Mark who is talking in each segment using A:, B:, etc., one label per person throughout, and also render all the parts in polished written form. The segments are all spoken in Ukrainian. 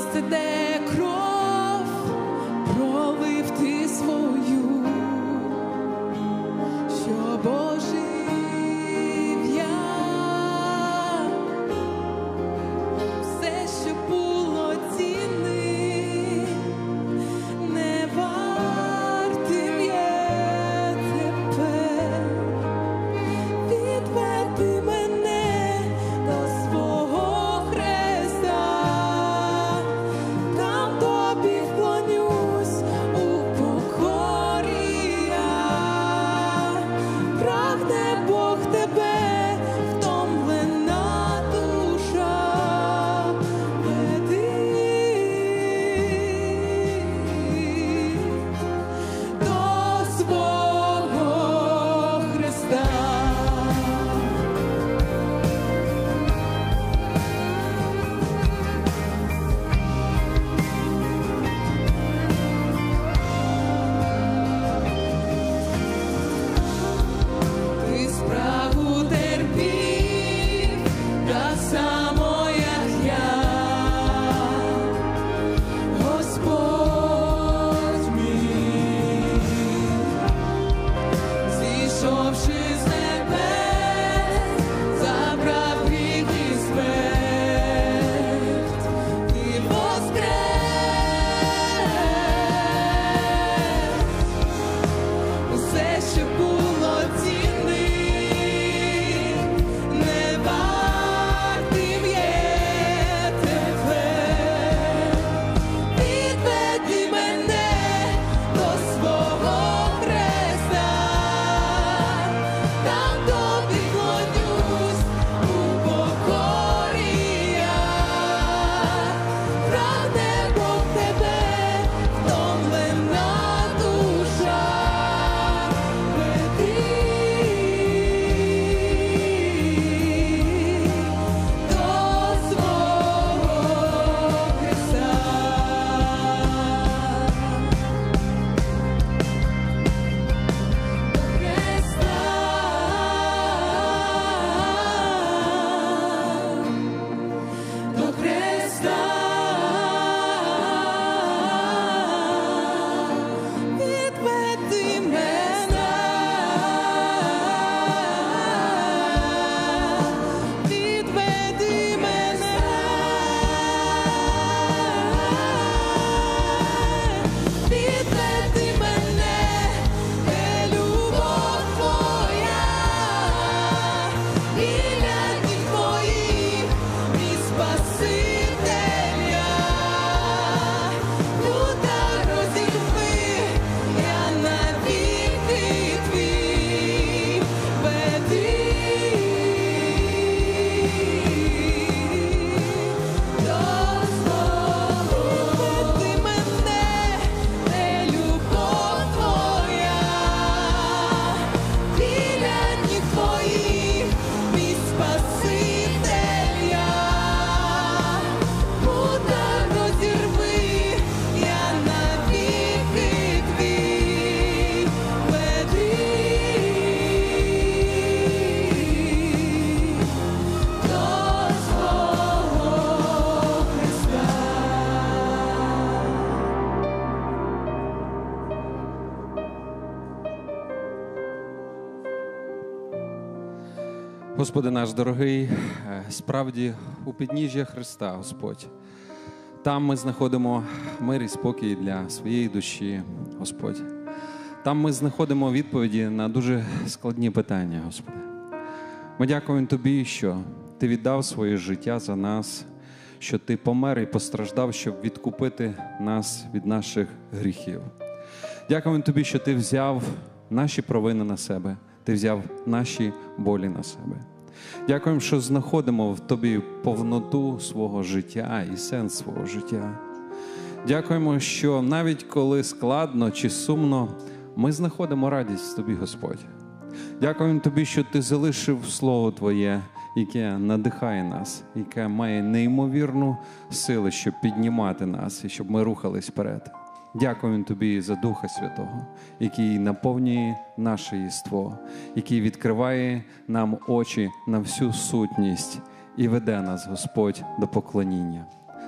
A: місце, де кров пролив ти свою, щоб ожив я. Все, що було цінним, не вартим є тепер. Відведи мене до свого хреста, там тобі вклонюсь у покорі я. Прагне Бог тебе, втомлена душа, веди до свого Христа. Ти спрагу терпів, так само, як я, Господь мій. Зійшовши з небес, забрав гріх і смерть, ти воскрес. Усе, що було цінним, не вартим є тепер. Відведи мене до свого хреста, там тобі вклонюсь у покорі я. Прагне Бог тебе, втомлена душа, веди до свого Христа. До Христа, відведи мене, відведи мене, відведи мене, де любов твоя, біля ніг твоїх, мій Спаситель я. Люта розірви, я навіки твій, веди до свого. Веди мене, де любов твоя, біля ніг твоїх, мій Спаситель я. Люта розірви, я навіки твій, веди до свого Христа.
B: Господи наш дорогий, справді у підніжжя Христа, Господь. Там ми знаходимо мир і спокій для своєї душі, Господь. Там ми знаходимо відповіді на дуже складні питання, Господи. Ми дякуємо Тобі, що Ти віддав своє життя за нас, що Ти помер і постраждав, щоб відкупити нас від наших гріхів. Дякуємо Тобі, що Ти взяв наші провини на себе, Ти взяв наші болі на себе. Дякуємо, що знаходимо в Тобі повноту свого життя і сенс свого життя. Дякуємо, що навіть коли складно чи сумно, ми знаходимо радість в Тобі, Господь. Дякуємо Тобі, що Ти залишив Слово Твоє, яке надихає нас, яке має неймовірну силу, щоб піднімати нас і щоб ми рухались вперед. Дякуємо Тобі за Духа Святого, який наповнює наше єство, який відкриває нам очі на всю сутність і веде нас, Господь, до поклоніння.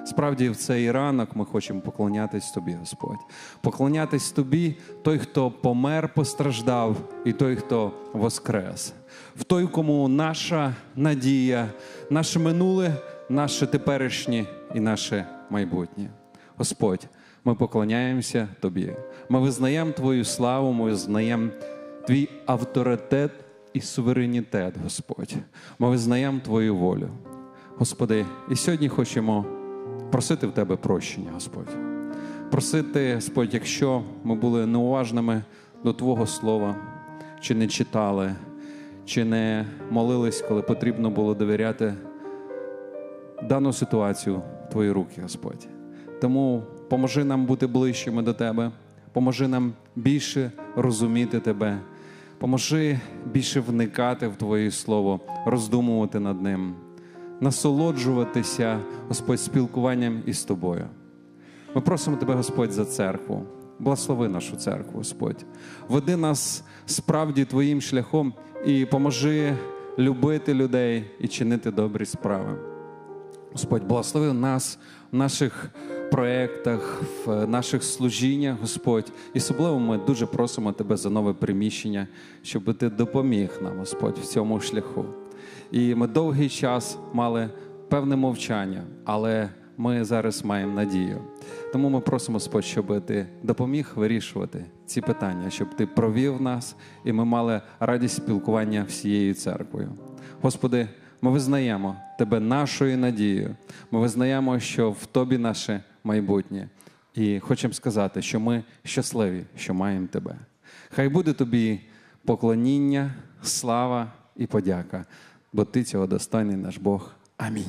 B: Справді, в цей ранок ми хочемо поклонятись Тобі, Господь. Поклонятись Тобі, той, хто помер, постраждав, і той, хто воскрес. В той, кому наша надія, наше минуле, наше теперішнє і наше майбутнє. Господь, ми поклоняємося Тобі. Ми визнаємо Твою славу, ми визнаємо Твій авторитет і суверенітет, Господь. Ми визнаємо Твою волю. Господи, і сьогодні хочемо просити в Тебе прощення, Господь. Просити, Господь, якщо ми були неуважними до Твого Слова, чи не читали, чи не молились, коли потрібно було довіряти дану ситуацію в Твої руки, Господь. Тому поможи нам бути ближчими до Тебе, поможи нам більше розуміти Тебе, поможи більше вникати в Твоє Слово, роздумувати над ним, насолоджуватися, Господь, спілкуванням із Тобою. Ми просимо Тебе, Господь, за церкву. Благослови нашу церкву, Господь. Веди нас справді Твоїм шляхом і поможи любити людей і чинити добрі справи. Господь, благослови нас в наших проєктах, в наших служіннях, Господь. І особливо ми дуже просимо Тебе за нове приміщення, щоб Ти допоміг нам, Господь, в цьому шляху. І ми довгий час мали певне мовчання, але ми зараз маємо надію. Тому ми просимо, Господь, щоб Ти допоміг вирішувати ці питання, щоб Ти провів нас, і ми мали радість спілкування всією церквою. Господи, ми визнаємо Тебе нашою надією. Ми визнаємо, що в Тобі наше майбутнє. І хочемо сказати, що ми щасливі, що маємо Тебе. Хай буде Тобі поклоніння, слава і подяка, бо Ти цього достойний наш Бог. Амінь.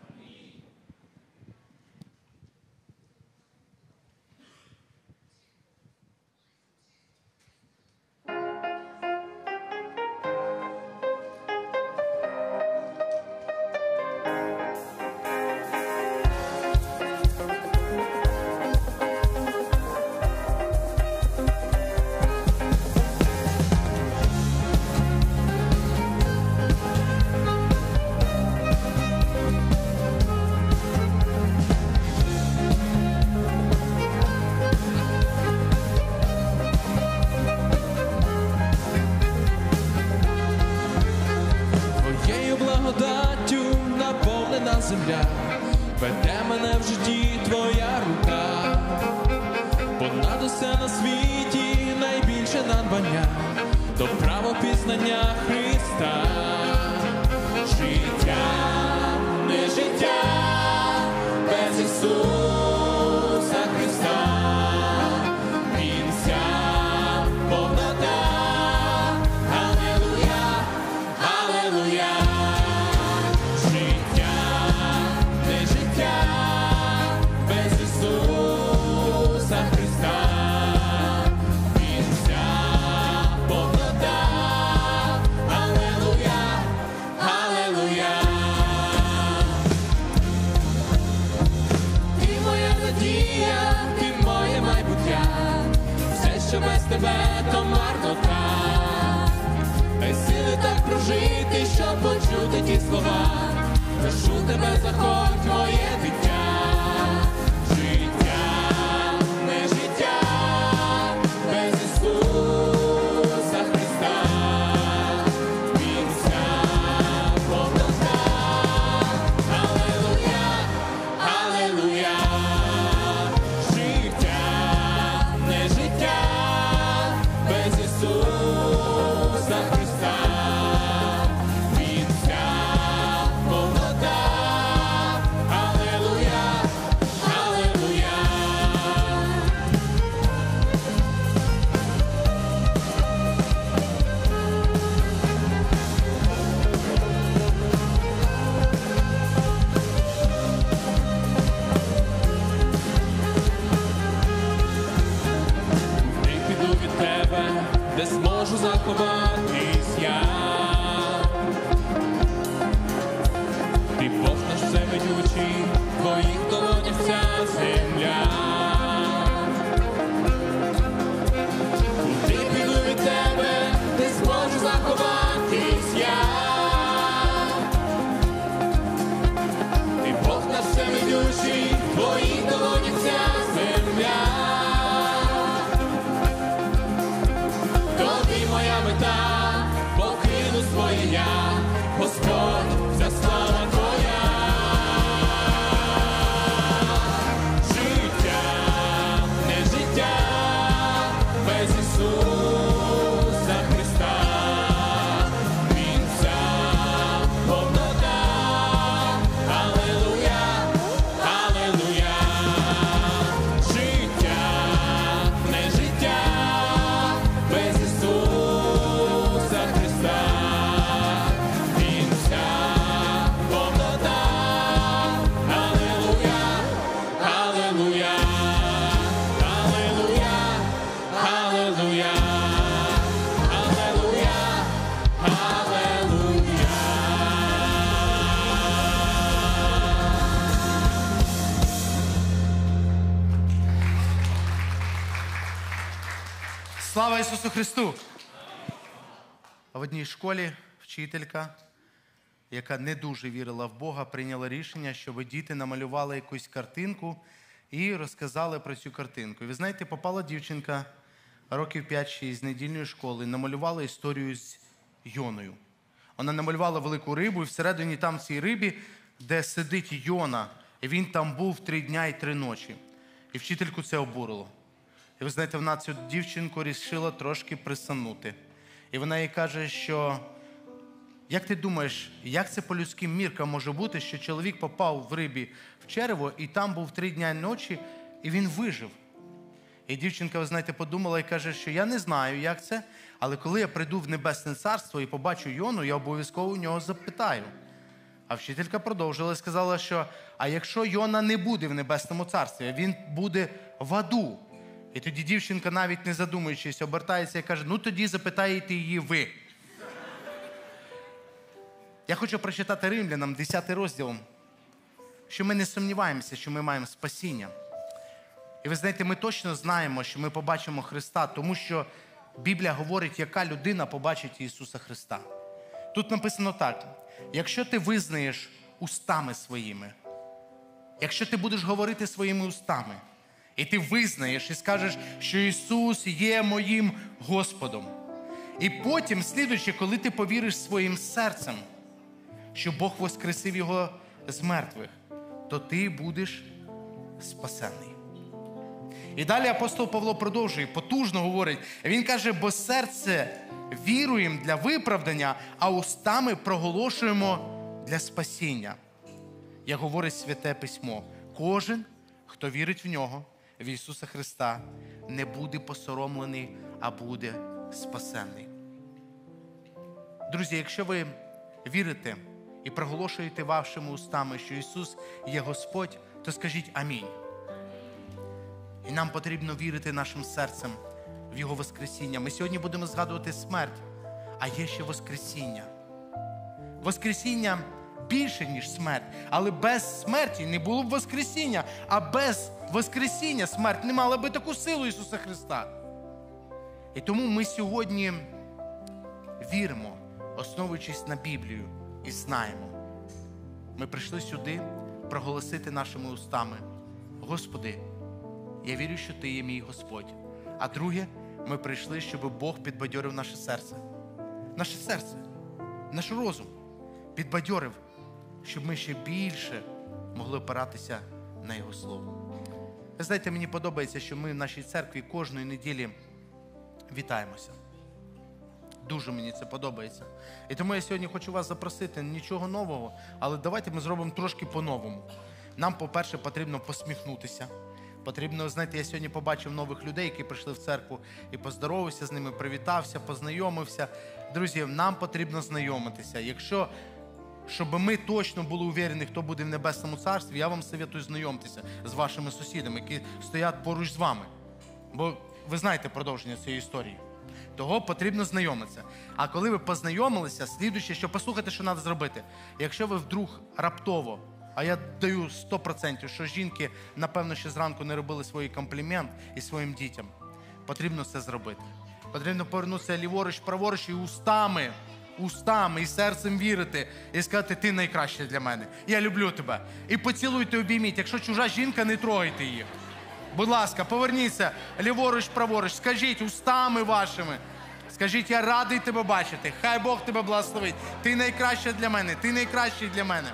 C: Твоєю благодаттю наповнена земля, веде мене в житті Твоя рука. Понад усе на світі найбільше надбання, то право пізнання Христа. Життя, не життя, без Ісуса Христа. Він вся повнота. Алілуя, алілуя. Життя, не життя, без Ісуса Христа. Він вся повнота. Алілуя, алілуя. Ти моя надія, ти моє майбуття. Все, що без тебе, то марнота. Дай сили так прожити, щоб почути ті слова. Прошу тебе, заходь, моє дитя. Життя, не життя, без Ісуса Христа. Він вся повнота. Алілуя, алілуя. Життя, не життя, без Ісуса Христа. Він вся повнота. Алілуя, алілуя. Не піду від тебе, де зможу заховатись я. Ти Бог наш всевидючий, в твоїх долонях вся земля. Куди піду від тебе, де зможу заховатись я. Ти Бог наш всевидючий,
D: Слава Ісусу Христу! В одній школі вчителька, яка не дуже вірила в Бога, прийняла рішення, щоб діти намалювали якусь картинку і розказали про цю картинку. І ви знаєте, попала дівчинка років 5-6 з недільної школи, намалювала історію з Йоною. Вона намалювала велику рибу, і всередині там в цій рибі, де сидить Йона, і він там був 3 дня і 3 ночі. І вчительку це обурило. І ви знаєте, вона цю дівчинку рішила трошки присанути. І вона їй каже, що як ти думаєш, як це по людським міркам може бути, що чоловік попав в рибі в черево, і там був 3 дня і ночі, і він вижив? І дівчинка, ви знаєте, подумала і каже, що я не знаю, як це, але коли я прийду в Небесне Царство і побачу Йону, я обов'язково у нього запитаю. А вчителька продовжила і сказала, що а якщо Йона не буде в Небесному Царстві, він буде в аду. І тоді дівчинка, навіть не задумуючись, обертається і каже, ну тоді запитаєте її ви. Я хочу прочитати Римлянам, 10 розділ, що ми не сумніваємося, що ми маємо спасіння. І ви знаєте, ми точно знаємо, що ми побачимо Христа, тому що Біблія говорить, яка людина побачить Ісуса Христа. Тут написано так, якщо ти визнаєш устами своїми, якщо ти будеш говорити своїми устами, і ти визнаєш і скажеш, що Ісус є моїм Господом. І потім, слідуючи, коли ти повіриш своїм серцем, що Бог воскресив Його з мертвих, то ти будеш спасений. І далі апостол Павло продовжує, потужно говорить. Він каже, бо серце віруємо для виправдання, а устами проголошуємо для спасіння. Як говорить Святе Письмо, кожен, хто вірить в Нього, в Ісуса Христа, не буде посоромлений, а буде спасений. Друзі, якщо ви вірите і проголошуєте вашими устами, що Ісус є Господь, то скажіть амінь. І нам потрібно вірити нашим серцем в Його Воскресіння. Ми сьогодні будемо згадувати смерть, а є ще Воскресіння. Воскресіння більше, ніж смерть. Але без смерті не було б Воскресіння. А без Воскресіння смерть не мала би таку силу Ісуса Христа. І тому ми сьогодні віримо, основуючись на Біблію, і знаємо. Ми прийшли сюди проголосити нашими устами. Господи, я вірю, що Ти є мій Господь. А друге, ми прийшли, щоб Бог підбадьорив наше серце. Наше серце, наш розум підбадьорив, щоб ми ще більше могли опиратися на Його Слово. Ви знаєте, мені подобається, що ми в нашій церкві кожної неділі вітаємося. Дуже мені це подобається. І тому я сьогодні хочу вас запросити, нічого нового, але давайте ми зробимо трошки по-новому. Нам, по-перше, потрібно посміхнутися. Потрібно, знаєте, я сьогодні побачив нових людей, які прийшли в церкву, і поздоровався з ними, привітався, познайомився. Друзі, нам потрібно знайомитися. Якщо, щоб ми точно були уверені, хто буде в Небесному Царстві, я вам советую знайомитися з вашими сусідами, які стоять поруч з вами. Бо ви знаєте продовження цієї історії. Того потрібно знайомитися. А коли ви познайомилися, слідуюче, що послухайте, що треба зробити. Якщо ви вдруг раптово, а я даю 100%, що жінки, напевно, ще зранку не робили свій комплімент і своїм дітям, потрібно це зробити. Потрібно повернутися ліворуч, праворуч і устами і серцем вірити і сказати, ти найкращий для мене. Я люблю тебе. І поцілуйте, обійміть. Якщо чужа жінка, не трогайте її. Будь ласка, поверніться ліворуч, праворуч, скажіть устами вашими. Скажіть, я радий тебе бачити. Хай Бог тебе благословить. Ти найкраща для мене, ти найкращий для мене.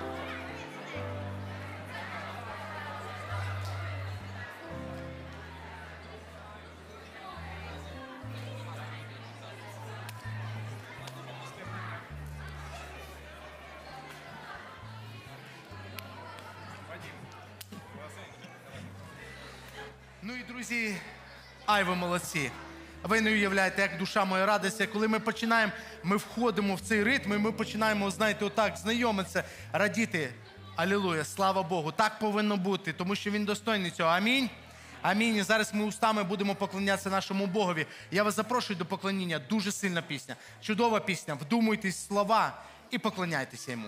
D: Ну і, друзі, ай ви молодці. Ви не уявляєте, як душа моя радиться, коли ми починаємо, ми входимо в цей ритм, і ми починаємо, знаєте, отак знайомитися, радіти. Алілуя, слава Богу. Так повинно бути, тому що Він достойний цього. Амінь. Амінь. І зараз ми устами будемо поклонятися нашому Богові. Я вас запрошую до поклоніння. Дуже сильна пісня. Чудова пісня. Вдумуйтесь в слова і поклоняйтеся Йому.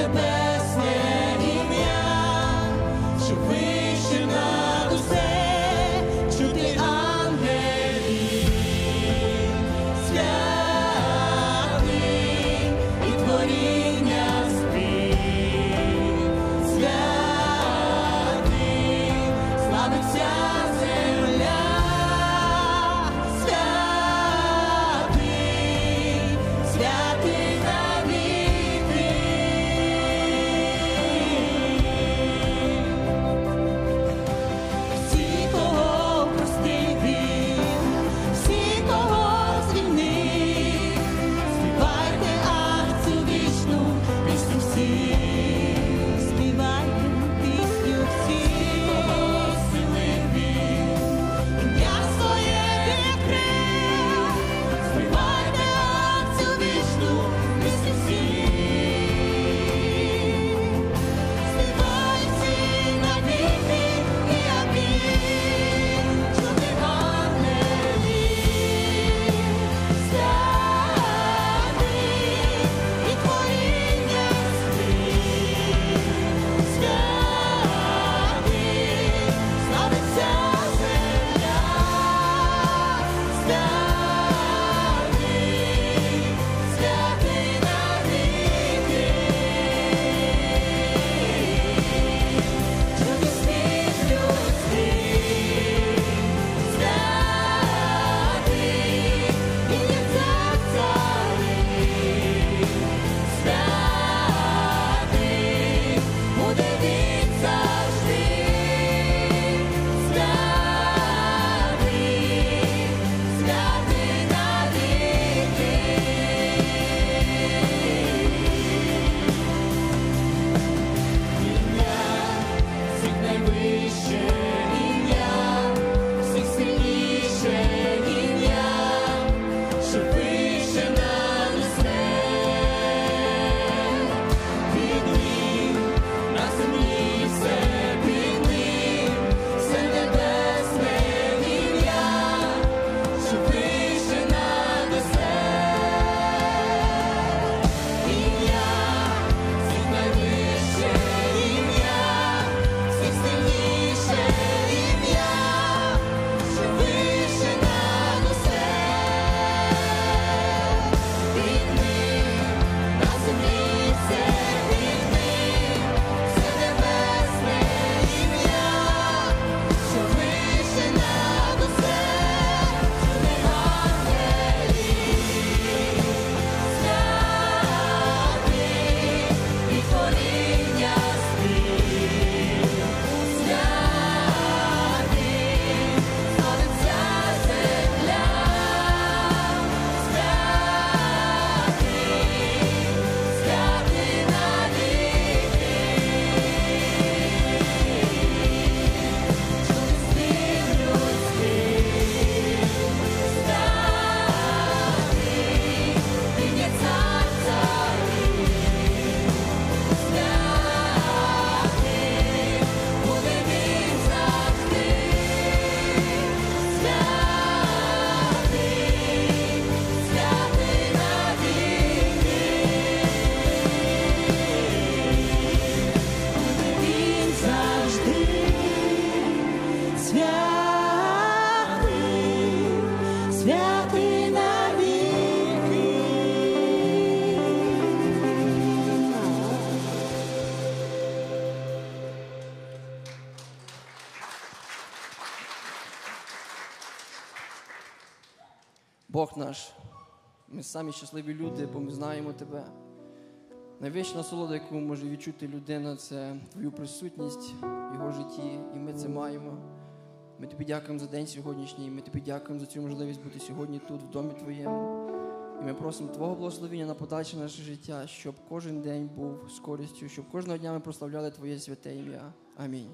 A: небесне ім'я, що вище над усе, чути ангелів, святий і творіння спів, святий, славиться земля, святий, святий навіки. Всі, кого простив він, всі, кого звільнив, співайте акцію вічну, пісню всі, співайте пісню всі, кого зцілив він, ім'я своє відкрив, співайте акцію вічну, пісню всі. Співають всі навіки і амінь, чути ангелів, святий і творіння спів, святий, славиться земля, святий, святий навіки. Чути спів людський, святий, ім'я цар царів, святий, буде він завжди, святий, святий навіки. Ім'я, всіх найвище ім'я, всіх сильніше ім'я, що вище над усе. Під ним на землі все під ним, все небесне ім'я, що вище над усе. Ім'я, всіх найвище ім'я, всіх сильніше ім'я, що вище над усе. Під ним на землі все під ним, все небесне ім'я, що вище над усе. Чути ангелів, святий і творіння спів, святий, славиться земля, святий, святий навіки. Чути спів людський, святий, ім'я цар царів, святий, буде він завжди, святий, святий навіки. Буде він завжди, святий, святий навіки.
E: Бог наш, ми самі щасливі люди, бо ми знаємо Тебе. Найвища насолода, яку може відчути людина, це Твою присутність в його житті, і ми це маємо. Ми Тобі дякуємо за день сьогоднішній, ми Тобі дякуємо за цю можливість бути сьогодні тут, в домі Твоєму. І ми просимо Твого благословення на подальше наше життя, щоб кожен день був з користю, щоб кожного дня ми прославляли Твоє святе ім'я. Амінь.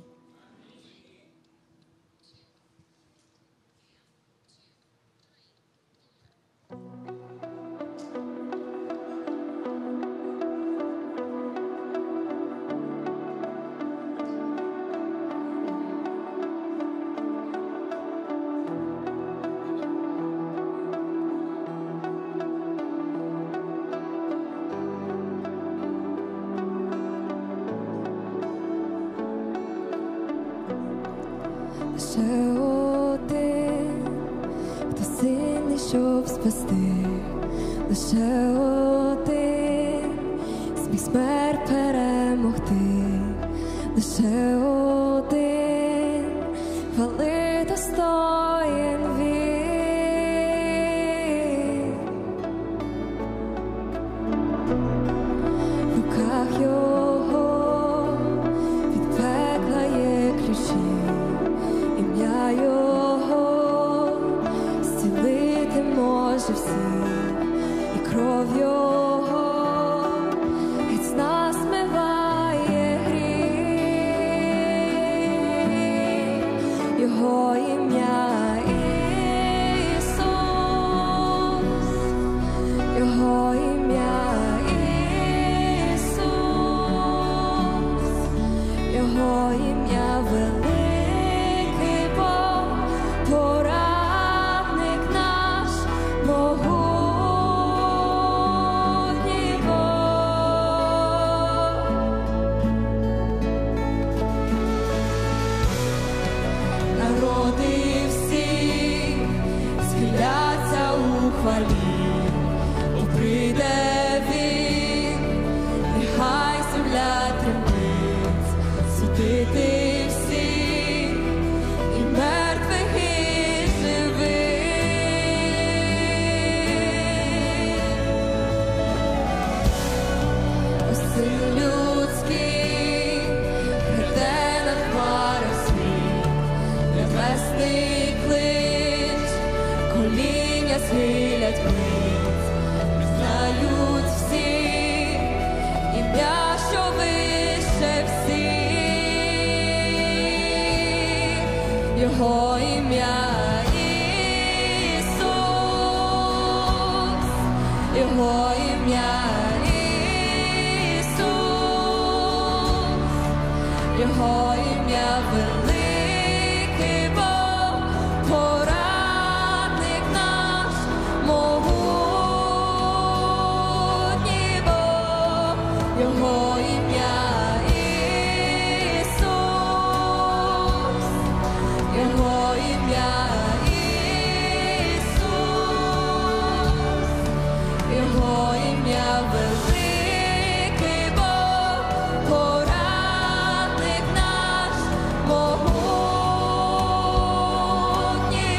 F: лише один, хто сильний, щоб спасти, лише один, зміг смерть перемогти, лише один, хвали достоїн він. В руках його від пекла є ключі, ім'я його зцілити може всіх, і кров його геть з нас змиває гріх. Його ім'я Ісус, його ім'я Ісус, його ім'я великий Бог, порадник наш, могутній Бог. Народи всі схиляться у хвалі, бо прийде він, нехай земля тремтить, судити всіх, і мертвих, і живих. Ось син людський гряде на хмарах світ, небесний клич, коління схилять вниз, знають всі ім'я, що вище всіх. Його ім'я Ісус, його ім'я Ісус, його ім'я великий Бог, порадник наш, могутній Бог, його ім'я Ісус, його ім'я Ісус, його ім'я великий Бог, порадник наш, могутній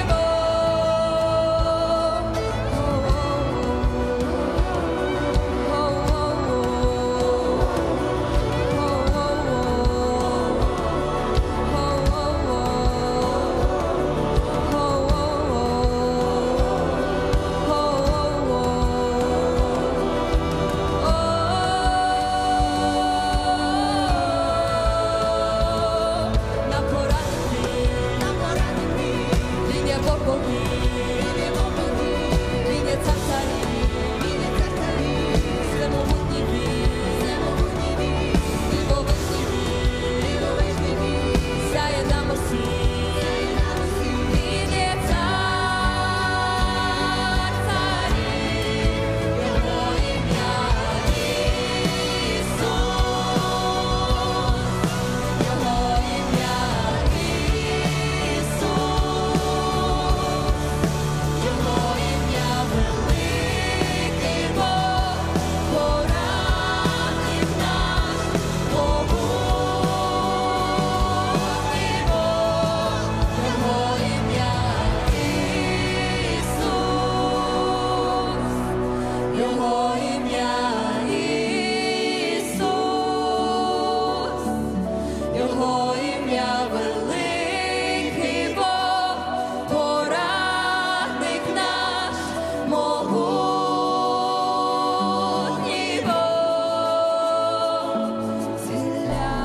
F: Бог, зціляє.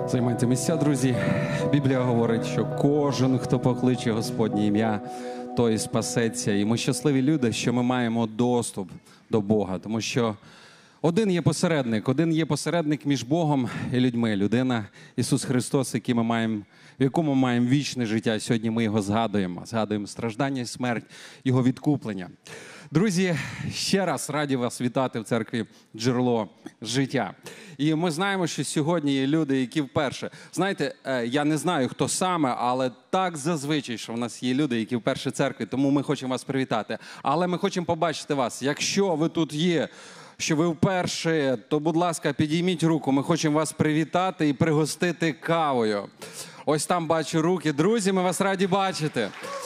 B: Займайте місця, друзі. Біблія говорить, що кожен, хто покличе Господнє ім'я, той спасеться. І ми щасливі люди, що ми маємо доступ до Бога. Тому що один є посередник між Богом і людьми. Людина Ісус Христос, в якому маємо вічне життя. Сьогодні ми його згадуємо. Згадуємо страждання і смерть, його відкуплення. Друзі, ще раз раді вас вітати в церкві «Джерело життя». І ми знаємо, що сьогодні є люди, які вперше. Знаєте, я не знаю, хто саме, але так зазвичай, що в нас є люди, які вперше в церкві, тому ми хочемо вас привітати. Але ми хочемо побачити вас. Якщо ви тут є, що ви вперше, то, будь ласка, підійміть руку. Ми хочемо вас привітати і пригостити кавою. Ось там бачу руки. Друзі, ми вас раді бачити.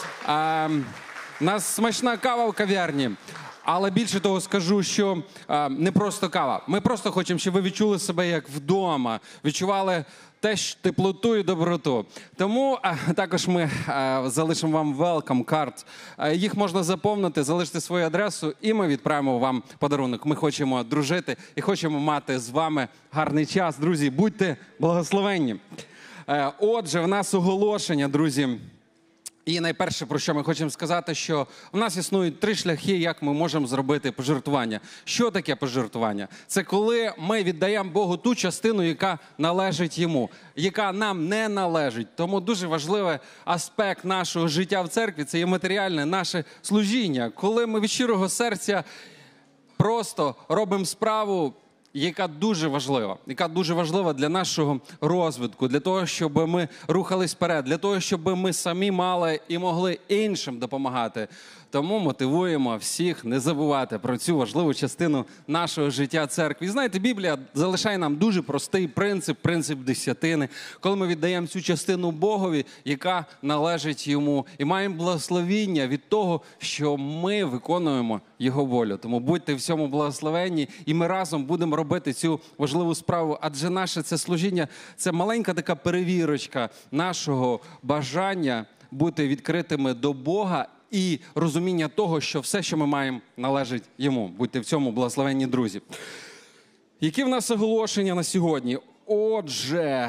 B: У нас смачна кава в кав'ярні. Але більше того скажу, що не просто кава. Ми просто хочемо, щоб ви відчули себе як вдома. Відчували теж теплоту і доброту. Тому також ми залишимо вам welcome card. Їх можна заповнити, залишити свою адресу, і ми відправимо вам подарунок. Ми хочемо дружити і хочемо мати з вами гарний час. Друзі, будьте благословенні. Отже, в нас оголошення, друзі. І найперше, про що ми хочемо сказати, що в нас існують 3 шляхи, як ми можемо зробити пожертвування. Що таке пожертвування? Це коли ми віддаємо Богу ту частину, яка належить Йому, яка нам не належить. Тому дуже важливий аспект нашого життя в церкві – це є матеріальне наше служіння. Коли ми від щирого серця просто робимо справу, яка дуже важлива для нашого розвитку, для того, щоб ми рухались вперед, для того, щоб ми самі мали і могли іншим допомагати. Тому мотивуємо всіх не забувати про цю важливу частину нашого життя церкви. І знаєте, Біблія залишає нам дуже простий принцип десятини, коли ми віддаємо цю частину Богові, яка належить Йому. І маємо благословіння від того, що ми виконуємо Його волю. Тому будьте в цьому благословенні, і ми разом будемо робити цю важливу справу. Адже наше це служіння – це маленька така перевірочка нашого бажання бути відкритими до Бога і розуміння того, що все, що ми маємо, належить Йому. Будьте в цьому благословенні, друзі. Які в нас оголошення на сьогодні? Отже,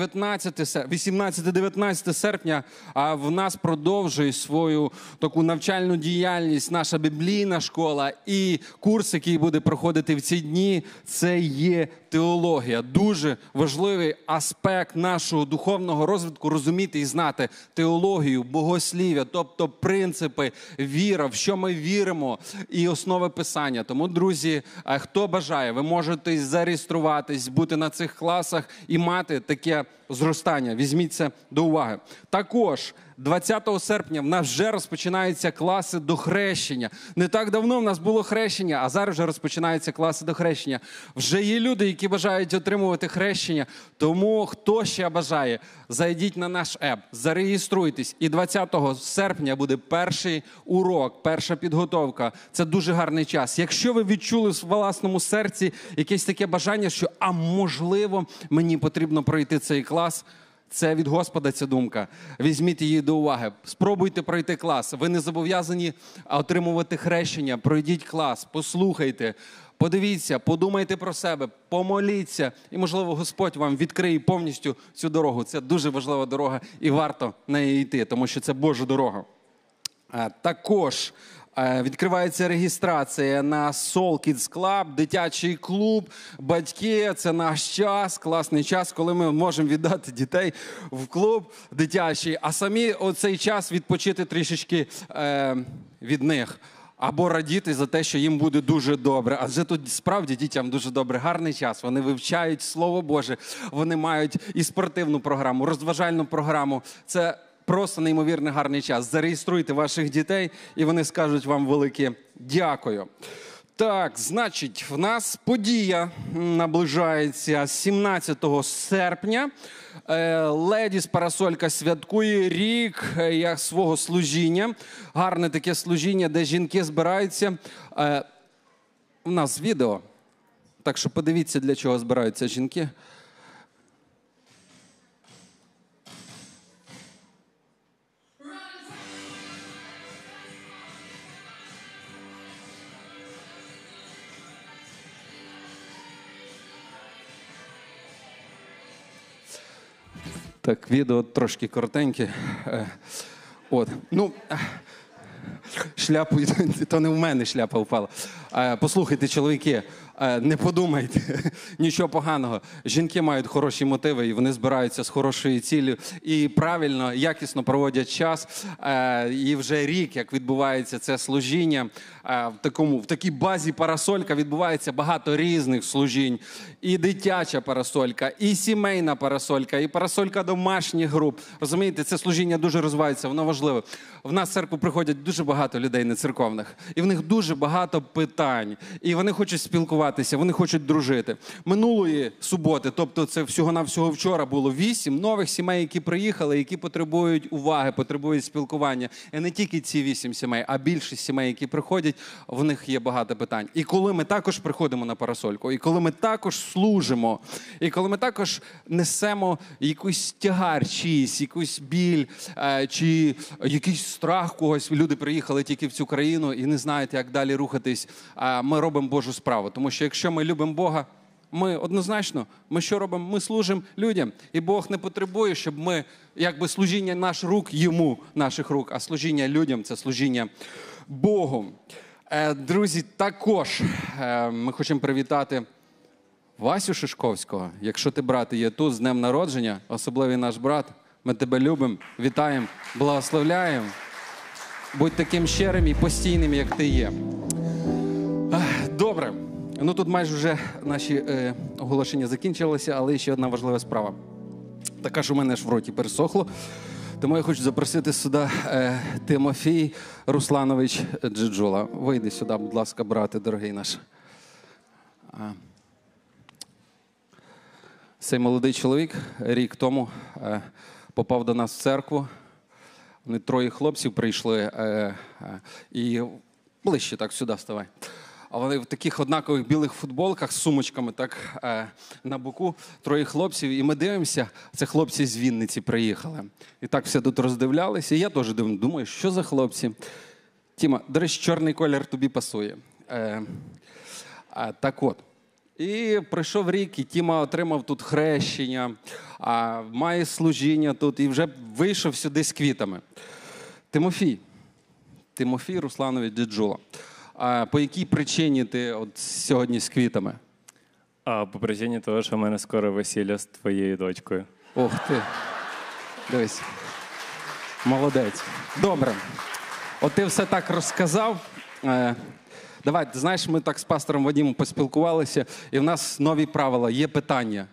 B: 18-19 серпня в нас продовжує свою таку навчальну діяльність наша біблійна школа, і курс, який буде проходити в ці дні, це є теологія. Дуже важливий аспект нашого духовного розвитку – розуміти і знати теологію, богослів'я, тобто принципи, віра, в що ми віримо і основи Писання. Тому, друзі, хто бажає, ви можете зареєструватись, бути на цих класах і мати таке зростання. Візьміть це до уваги. Також 20 серпня в нас вже розпочинаються класи до хрещення. Не так давно в нас було хрещення, а зараз вже розпочинаються класи до хрещення. Вже є люди, які бажають отримувати хрещення. Тому, хто ще бажає, зайдіть на наш еп, зареєструйтесь. І 20 серпня буде перший урок, перша підготовка. Це дуже гарний час. Якщо ви відчули в власному серці якесь таке бажання, що, можливо, мені потрібно пройти цей клас, це від Господа ця думка. Візьміть її до уваги. Спробуйте пройти клас. Ви не зобов'язані отримувати хрещення. Пройдіть клас, послухайте, подивіться, подумайте про себе, помоліться. І, можливо, Господь вам відкриє повністю цю дорогу. Це дуже важлива дорога і варто нею йти, тому що це Божа дорога. Також відкривається реєстрація на Soul Kids Club, дитячий клуб. Батьки, це наш час, класний час, коли ми можемо віддати дітей в клуб дитячий, а самі оцей час відпочити трішечки від них. Або радіти за те, що їм буде дуже добре. Адже тут справді дітям дуже добре. Гарний час. Вони вивчають Слово Боже. Вони мають і спортивну програму, розважальну програму. Це просто неймовірно гарний час. Зареєструйте ваших дітей, і вони скажуть вам велике дякую. Так, значить, в нас подія наближається 17 серпня. Ледіс Парасолька святкує рік свого служіння. Гарне таке служіння, де жінки збираються. У нас відео, так що подивіться, для чого збираються жінки. Так, відео трошки коротеньке. От. Ну, шляпу, то не в мене шляпа впала. Послухайте, чоловіки, не подумайте, нічого поганого. Жінки мають хороші мотиви, і вони збираються з хорошою ціллю. І правильно, якісно проводять час. І вже рік, як відбувається це служіння, в такій базі парасолька відбувається багато різних служінь. І дитяча парасолька, і сімейна парасолька, і парасолька домашніх груп. Розумієте, це служіння дуже розвивається, воно важливе. В нас в церкву приходять дуже багато людей нецерковних. І в них дуже багато питань. І вони хочуть спілкуватися, вони хочуть дружити. Минулої суботи, тобто це всього-навсього вчора, було 8 нових сімей, які приїхали, які потребують уваги, потребують спілкування. І не тільки ці 8 сімей, а більшість сімей, які приходять, в них є багато питань. І коли ми також приходимо на парасольку, і коли ми також служимо, і коли ми також несемо якийсь тягар чийсь, якусь біль, чи якийсь страх когось, люди приїхали тільки в цю країну і не знають, як далі рухатись, ми робимо Божу справу. Тому що якщо ми любимо Бога, ми однозначно, ми що робимо? Ми служимо людям. І Бог не потребує, щоб ми, якби служіння наших рук йому, наших рук, а служіння людям – це служіння Богу. Друзі, також ми хочемо привітати Васю Шишковського. Якщо ти, брат, є тут з днем народження, особливий наш брат, ми тебе любимо, вітаємо, благословляємо. Будь таким щирим і постійним, як ти є. Добре. Ну тут майже вже наші оголошення закінчилися, але ще одна важлива справа. Така ж у мене ж в роті пересохло. Тому я хочу запросити сюди Тимофій Русланович Джиджула. Вийди сюди, будь ласка, брате, дорогий наш. Цей молодий чоловік рік тому попав до нас в церкву. Вони 3 хлопців прийшли і ближче так сюди вставай. А вони в таких однакових білих футболках з сумочками так на боку, 3 хлопців. І ми дивимося, це хлопці з Вінниці приїхали. І так все тут роздивлялися. І я теж думаю, що за хлопці. Тіма, до речі, чорний колір тобі пасує. Так от. І пройшов рік, і Тіма отримав тут хрещення, має служіння тут, і вже вийшов сюди з квітами. Тимофій Русланович Джиджула. По якій причині ти от сьогодні з квітами?
G: По причині того, що в мене скоро весілля з твоєю дочкою.
B: Ох ти. Дивись. Молодець. Добре. От ти все так розказав. Давай, ти знаєш, ми так з пастором Вадимом поспілкувалися, і в нас нові правила, є питання.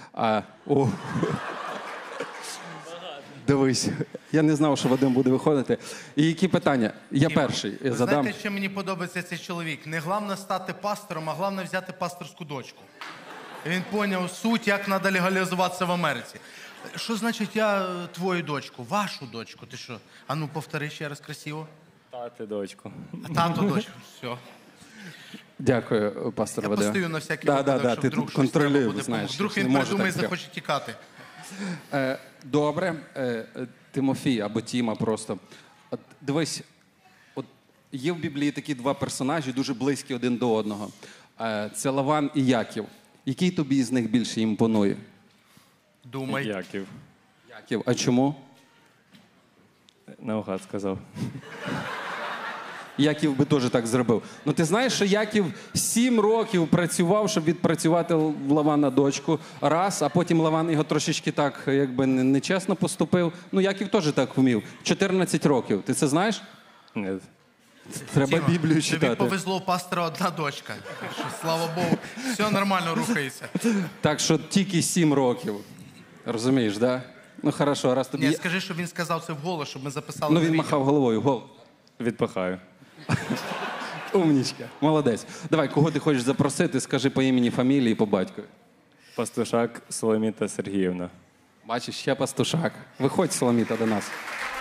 B: Дивись, я не знав, що Вадим буде виходити. І які питання? Я перший задам.
D: Знаєте, що мені подобається цей чоловік? Не головне стати пастором, а головне взяти пасторську дочку. Він поняв суть, як треба легалізуватися в Америці. Що значить я твою дочку? Вашу дочку? Ти що? А ну, повтори ще раз красиво.
G: Тати дочку.
D: Тату дочку. Все.
B: Дякую, пастор Вадим.
D: Я постою на всякий випадок, щоб
B: ти
D: вдруг
B: тут
D: щось треба
B: контролюєш,
D: буде.
B: знаєш.
D: Вдруг
B: не
D: він
B: може
D: придумає і
B: так
D: захоче тікати.
B: Добре, Тимофій або Тіма просто. От, дивись, от є в Біблії такі 2 персонажі, дуже близькі один до одного. Це Лаван і Яків. Який тобі з них більше імпонує?
D: Думай.
G: Яків.
B: Яків. А чому?
G: Наугад сказав.
B: Яків би теж так зробив. Ну ти знаєш, що Яків 7 років працював, щоб відпрацювати в Лавана дочку. Раз, а потім Лаван його трошечки так, якби нечесно поступив. Ну Яків теж так вмів. 14 років. Ти це знаєш?
G: Ні.
B: Треба
D: Тіма,
B: Біблію читати.
D: Тобі повезло, у пастора одна дочка. Що, слава Богу, все нормально рухається.
B: Так що тільки 7 років. Розумієш, так? Да? Ну хорошо, раз тобі...
D: Ні, скажи, щоб він сказав це вголос, щоб ми записали.
B: Ну
D: на
B: він
D: відео.
B: махав головою. Гол.
G: Відпахаю.
B: Умнічка. Молодець. Давай, кого ти хочеш запросити, скажи по імені, фамілії, по батькові.
G: Пастушак Соломіта Сергіївна.
B: Бачиш, ще пастушак. Виходь, Соломіта, до нас.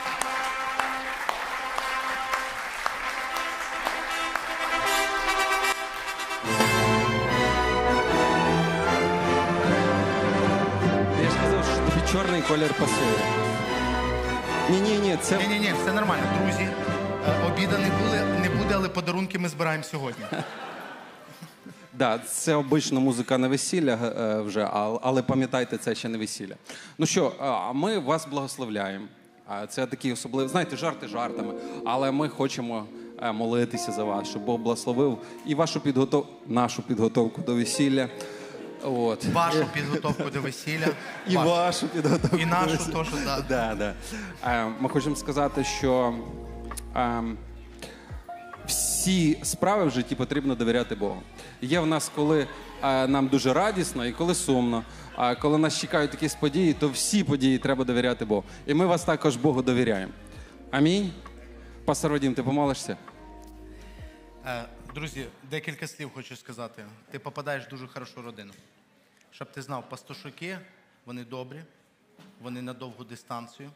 B: Я ж казав, що тобі чорний колір пасує. Ні, це...
D: Ні, все нормально. Друзі, обіда не буде, але подарунки ми збираємо сьогодні.
B: Да, це обично музика на весілля вже, але пам'ятайте, це ще не весілля. Ну що, ми вас благословляємо. Це такі особливі, знаєте, жарти жартами, але ми хочемо молитися за вас, щоб Бог благословив і нашу підготовку до весілля. От.
D: Вашу підготовку до весілля.
B: І вашу підготовку.
D: І нашу теж, так.
B: Да. Ми хочемо сказати, що всі справи в житті потрібно довіряти Богу. Є в нас, коли нам дуже радісно і коли сумно. А коли нас чекають якісь події, то всі події треба довіряти Богу. І ми вас також Богу довіряємо. Амінь. Пастор Вадим, ти помолишся?
D: Друзі, декілька слів хочу сказати. Ти попадаєш в дуже хорошу родину. Щоб ти знав, пастушки, вони добрі, вони на довгу дистанцію.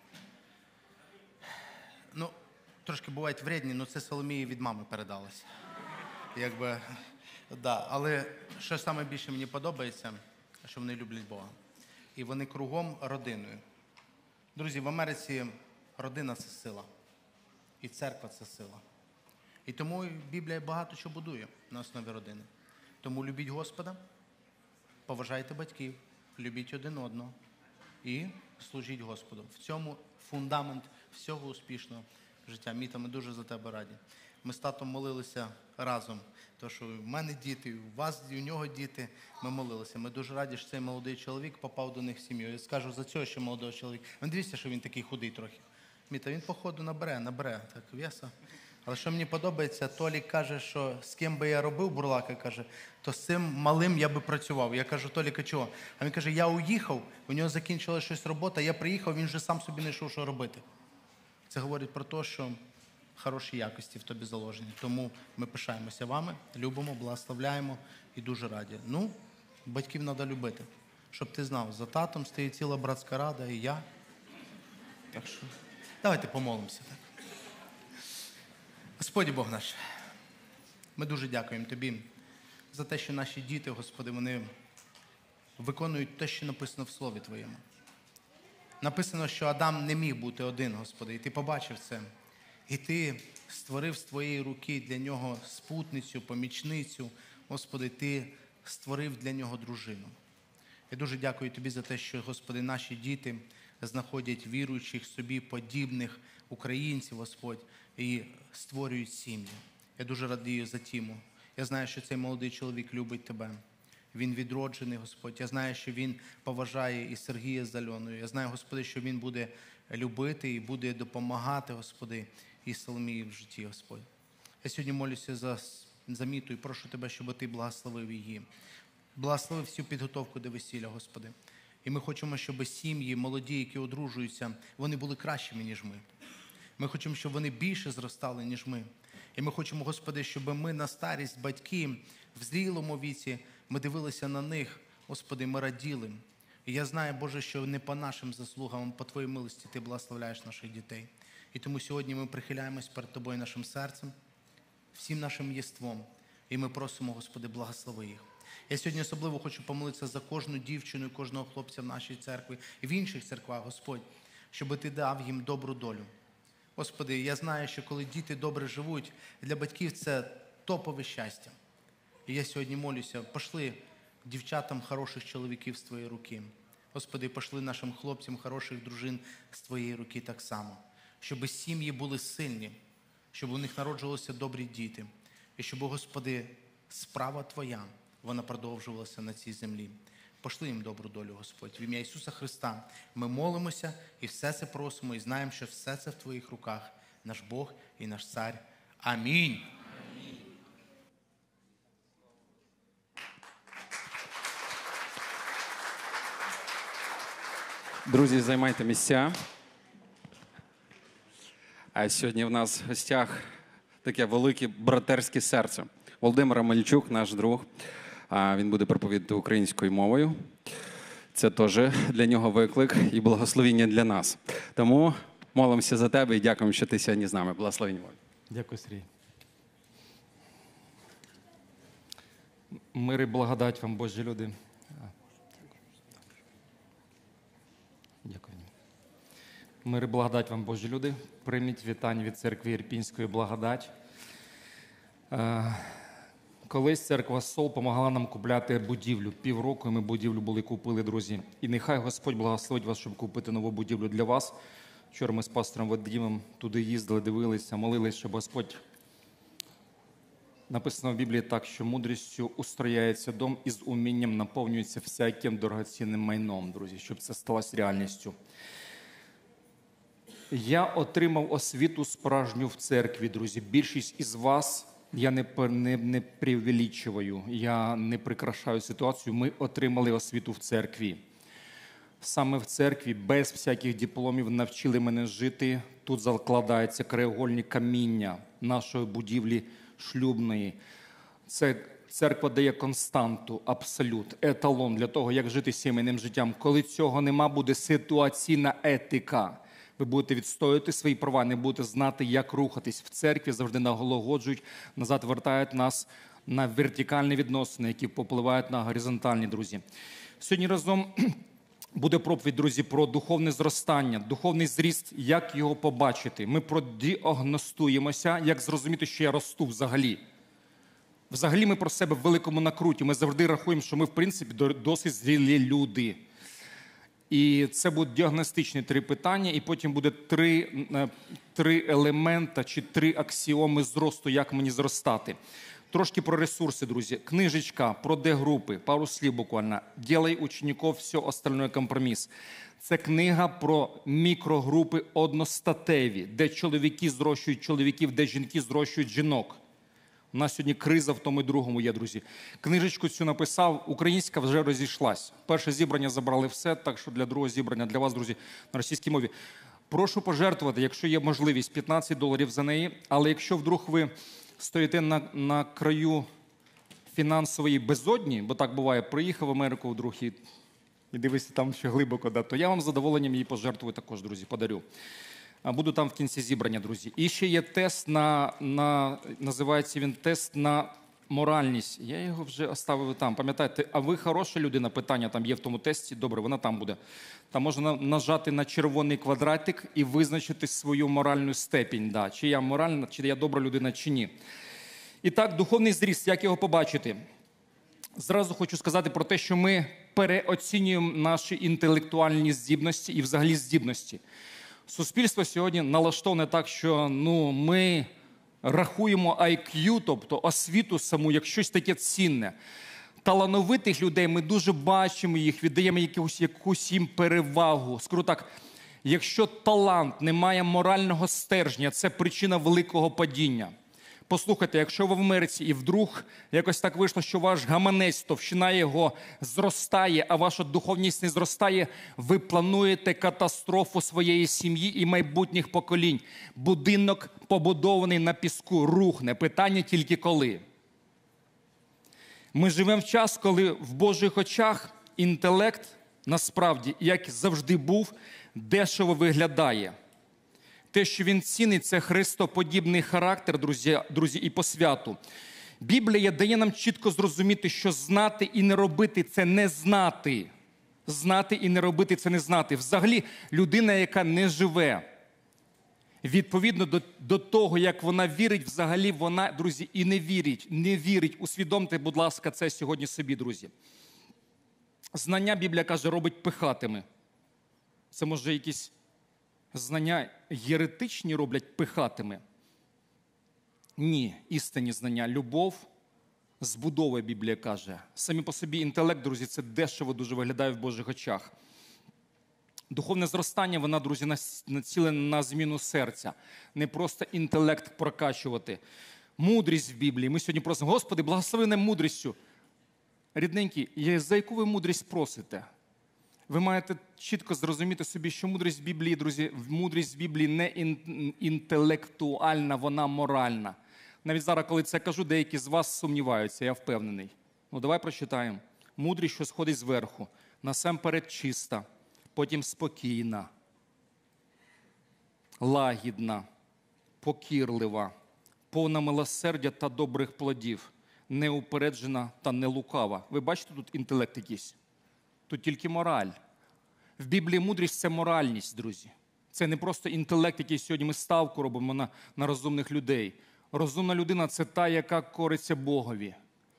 D: Ну, трошки бувають вредні, але це Соломії від мами передалося. Якби, да. Але що саме більше мені подобається, що вони люблять Бога. І вони кругом родиною. Друзі, в Америці родина – це сила. І церква – це сила. І тому Біблія багато чого будує на основі родини. Тому любіть Господа, поважайте батьків, любіть один одного і служіть Господу. В цьому фундамент всього успішного життя. Міта, ми дуже за тебе раді. Ми з татом молилися разом. Тому що в мене діти, у вас, і у нього діти. Ми молилися. Ми дуже раді, що цей молодий чоловік попав до них в сім'ю. Я скажу за цього, що молодого чоловіка. Ви дивіться, що він такий худий трохи. Міта, він, походу, набере так веса. Але що мені подобається, Толік каже, що з ким би я робив, Бурлака каже, то з цим малим я би працював. Я кажу, Толіка, чого? А він каже, я уїхав, у нього закінчилася щось робота, я приїхав, він вже сам собі не йшов, що робити. Це говорить про те, що хороші якості в тобі заложені. Тому ми пишаємося вами, любимо, благословляємо і дуже раді. Ну, батьків треба любити. Щоб ти знав, за татом стоїть ціла братська рада і я. Так що, давайте помолимося. Так. Господи Бог наш, ми дуже дякуємо Тобі за те, що наші діти, Господи, вони виконують те, що написано в Слові Твоєму. Написано, що Адам не міг бути один, Господи, і Ти побачив це. І Ти створив з Твоєї руки для нього спутницю, помічницю. Господи, Ти створив для нього дружину. Я дуже дякую Тобі за те, що, Господи, наші діти знаходять віруючих собі подібних українців, Господь, і створюють сім'ї. Я дуже радію за Тіму. Я знаю, що цей молодий чоловік любить Тебе. Він відроджений, Господь. Я знаю, що він поважає і Сергія з Альоною. Я знаю, Господи, що він буде любити і буде допомагати, Господи, і Соломії в житті, Господь. Я сьогодні молюся за Міту і прошу Тебе, щоб Ти благословив її. Благословив всю підготовку до весілля, Господи. І ми хочемо, щоб сім'ї молоді, які одружуються, вони були кращими, ніж ми. Ми хочемо, щоб вони більше зростали, ніж ми. І ми хочемо, Господи, щоб ми на старість, батьки, в зрілому віці, ми дивилися на них, Господи, ми раділи. І я знаю, Боже, що не по нашим заслугам, а по Твоїй милості Ти благословляєш наших дітей. І тому сьогодні ми прихиляємось перед Тобою нашим серцем, всім нашим єством. І ми просимо, Господи, благослови їх. Я сьогодні особливо хочу помолитися за кожну дівчину і кожного хлопця в нашій церкві і в інших церквах, Господь, щоб Ти дав їм добру долю. Господи, я знаю, що коли діти добре живуть, для батьків це топове щастя. І я сьогодні молюся, пошли дівчатам хороших чоловіків з Твоєї руки. Господи, пошли нашим хлопцям хороших дружин з Твоєї руки так само. Щоб сім'ї були сильні, щоб у них народжувалися добрі діти. І щоб, Господи, справа Твоя, вона продовжувалася на цій землі. Пошли їм добру долю, Господь. В ім'я Ісуса Христа ми молимося і все це просимо, і знаємо, що все це в Твоїх руках, наш Бог і наш Цар. Амінь.
B: Друзі, займайте місця. А сьогодні в нас в гостях таке велике братерське серце. Володимир Амельчук, наш друг. Він буде проповідати українською мовою. Це теж для нього виклик і благословіння для нас. Тому молимося за тебе і дякуємо, що ти сьогодні з нами. Благословіння.
H: Дякую, Сергій. Мир і благодать вам, Божі люди. Дякую. Мир і благодать вам, Божі люди. Прийміть вітання від церкви Ірпінської благодать. Колись церква Сол допомагала нам купляти будівлю. Півроку ми будівлю купили, друзі. І нехай Господь благословить вас, щоб купити нову будівлю для вас. Вчора ми з пастором Вадимом туди їздили, дивилися, молились, щоб Господь... Написано в Біблії так, що мудрістю устрояється дом і з умінням наповнюється всяким дорогоцінним майном, друзі, щоб це сталося реальністю. Я отримав освіту справжню в церкві, друзі. Більшість із вас, я не преувеличую, я не прикрашаю ситуацію, ми отримали освіту в церкві. Саме в церкві, без всяких дипломів, навчили мене жити. Тут закладаються краєугольні каміння нашої будівлі шлюбної. Це церква дає константу, абсолют, еталон для того, як жити сімейним життям. Коли цього нема, буде ситуаційна етика. Ви будете відстоювати свої права, не будете знати, як рухатись. В церкві завжди наголоджують, назад вертають нас на вертикальні відносини, які попливають на горизонтальні, друзі. Сьогодні разом буде проповідь, друзі, про духовне зростання, духовний зріст, як його побачити. Ми продіагностуємося, як зрозуміти, що я росту взагалі. Взагалі ми про себе в великому накруті. Ми завжди рахуємо, що ми, в принципі, досить зрілі люди. І це будуть діагностичні 3 питання, і потім буде 3 елемента чи 3 аксіоми зросту, як мені зростати. Трошки про ресурси, друзі. Книжечка про Д-групи, пару слів буквально. «Делай учеников, все остальное компроміс». Це книга про мікрогрупи одностатеві, де чоловіки зрощують чоловіків, де жінки зрощують жінок. У нас сьогодні криза в тому і другому є, друзі. Книжечку цю написав, українська вже розійшлась. Перше зібрання забрали все, так що для другого зібрання, для вас, друзі, на російській мові. Прошу пожертвувати, якщо є можливість, $15 за неї, але якщо вдруг ви стоїте на краю фінансової безодні, бо так буває, приїхав в Америку вдруг і дивишся там ще глибоко, да, то я вам з задоволенням її пожертвую також, друзі, подарю. Буду там в кінці зібрання, друзі. І ще є тест називається він тест на моральність. Я його вже оставив там. Пам'ятаєте, а ви хороша людина? Питання там є в тому тесті. Добре, вона там буде. Там можна нажати на червоний квадратик і визначити свою моральну степінь. Да. Чи я моральна, чи я добра людина, чи ні. І так, духовний зріст, як його побачити? Зразу хочу сказати про те, що ми переоцінюємо наші інтелектуальні здібності і взагалі здібності. Суспільство сьогодні налаштоване так, що ми рахуємо IQ, тобто освіту саму, як щось таке цінне. Талановитих людей ми дуже бачимо їх, віддаємо якусь їм перевагу. Скажу так, якщо талант не має морального стержня, це причина великого падіння. Послухайте, якщо ви в Америці і вдруг якось так вийшло, що ваш гаманець, товщина його зростає, а ваша духовність не зростає, ви плануєте катастрофу своєї сім'ї і майбутніх поколінь. Будинок, побудований на піску, рухне. Питання тільки коли. Ми живемо в час, коли в Божих очах інтелект, насправді, як завжди був, дешево виглядає. Те, що він цінить, це христоподібний характер, друзі, і по святу. Біблія дає нам чітко зрозуміти, що знати і не робити – це не знати. Знати і не робити – це не знати. Взагалі, людина, яка не живе, відповідно до того, як вона вірить, взагалі вона, друзі, і не вірить. Усвідомте, будь ласка, це сьогодні собі, друзі. Знання, Біблія каже, робить пихатими. Це може якісь знання єретичні роблять пихатими? Ні, істинні знання. Любов збудовує, Біблія каже. Самі по собі інтелект, друзі, це дешево дуже виглядає в Божих очах. Духовне зростання, вона, друзі, націлена на зміну серця. Не просто інтелект прокачувати. Мудрість в Біблії. Ми сьогодні просимо, Господи, благослови нам мудрістю. Рідненькі, за яку ви мудрість просите? Ви маєте чітко зрозуміти собі, що мудрість в Біблії, друзі, мудрість в Біблії не інтелектуальна, вона моральна. Навіть зараз, коли це кажу, деякі з вас сумніваються, я впевнений. Давай прочитаємо. Мудрість, що сходить зверху, насамперед чиста, потім спокійна, лагідна, покірлива, повна милосердя та добрих плодів, неупереджена та не лукава. Ви бачите тут інтелект якийсь? Тут тільки мораль. В Біблії мудрість – це моральність, друзі. Це не просто інтелект, який сьогодні ми ставку робимо на розумних людей. Розумна людина – це та, яка кориться Богові.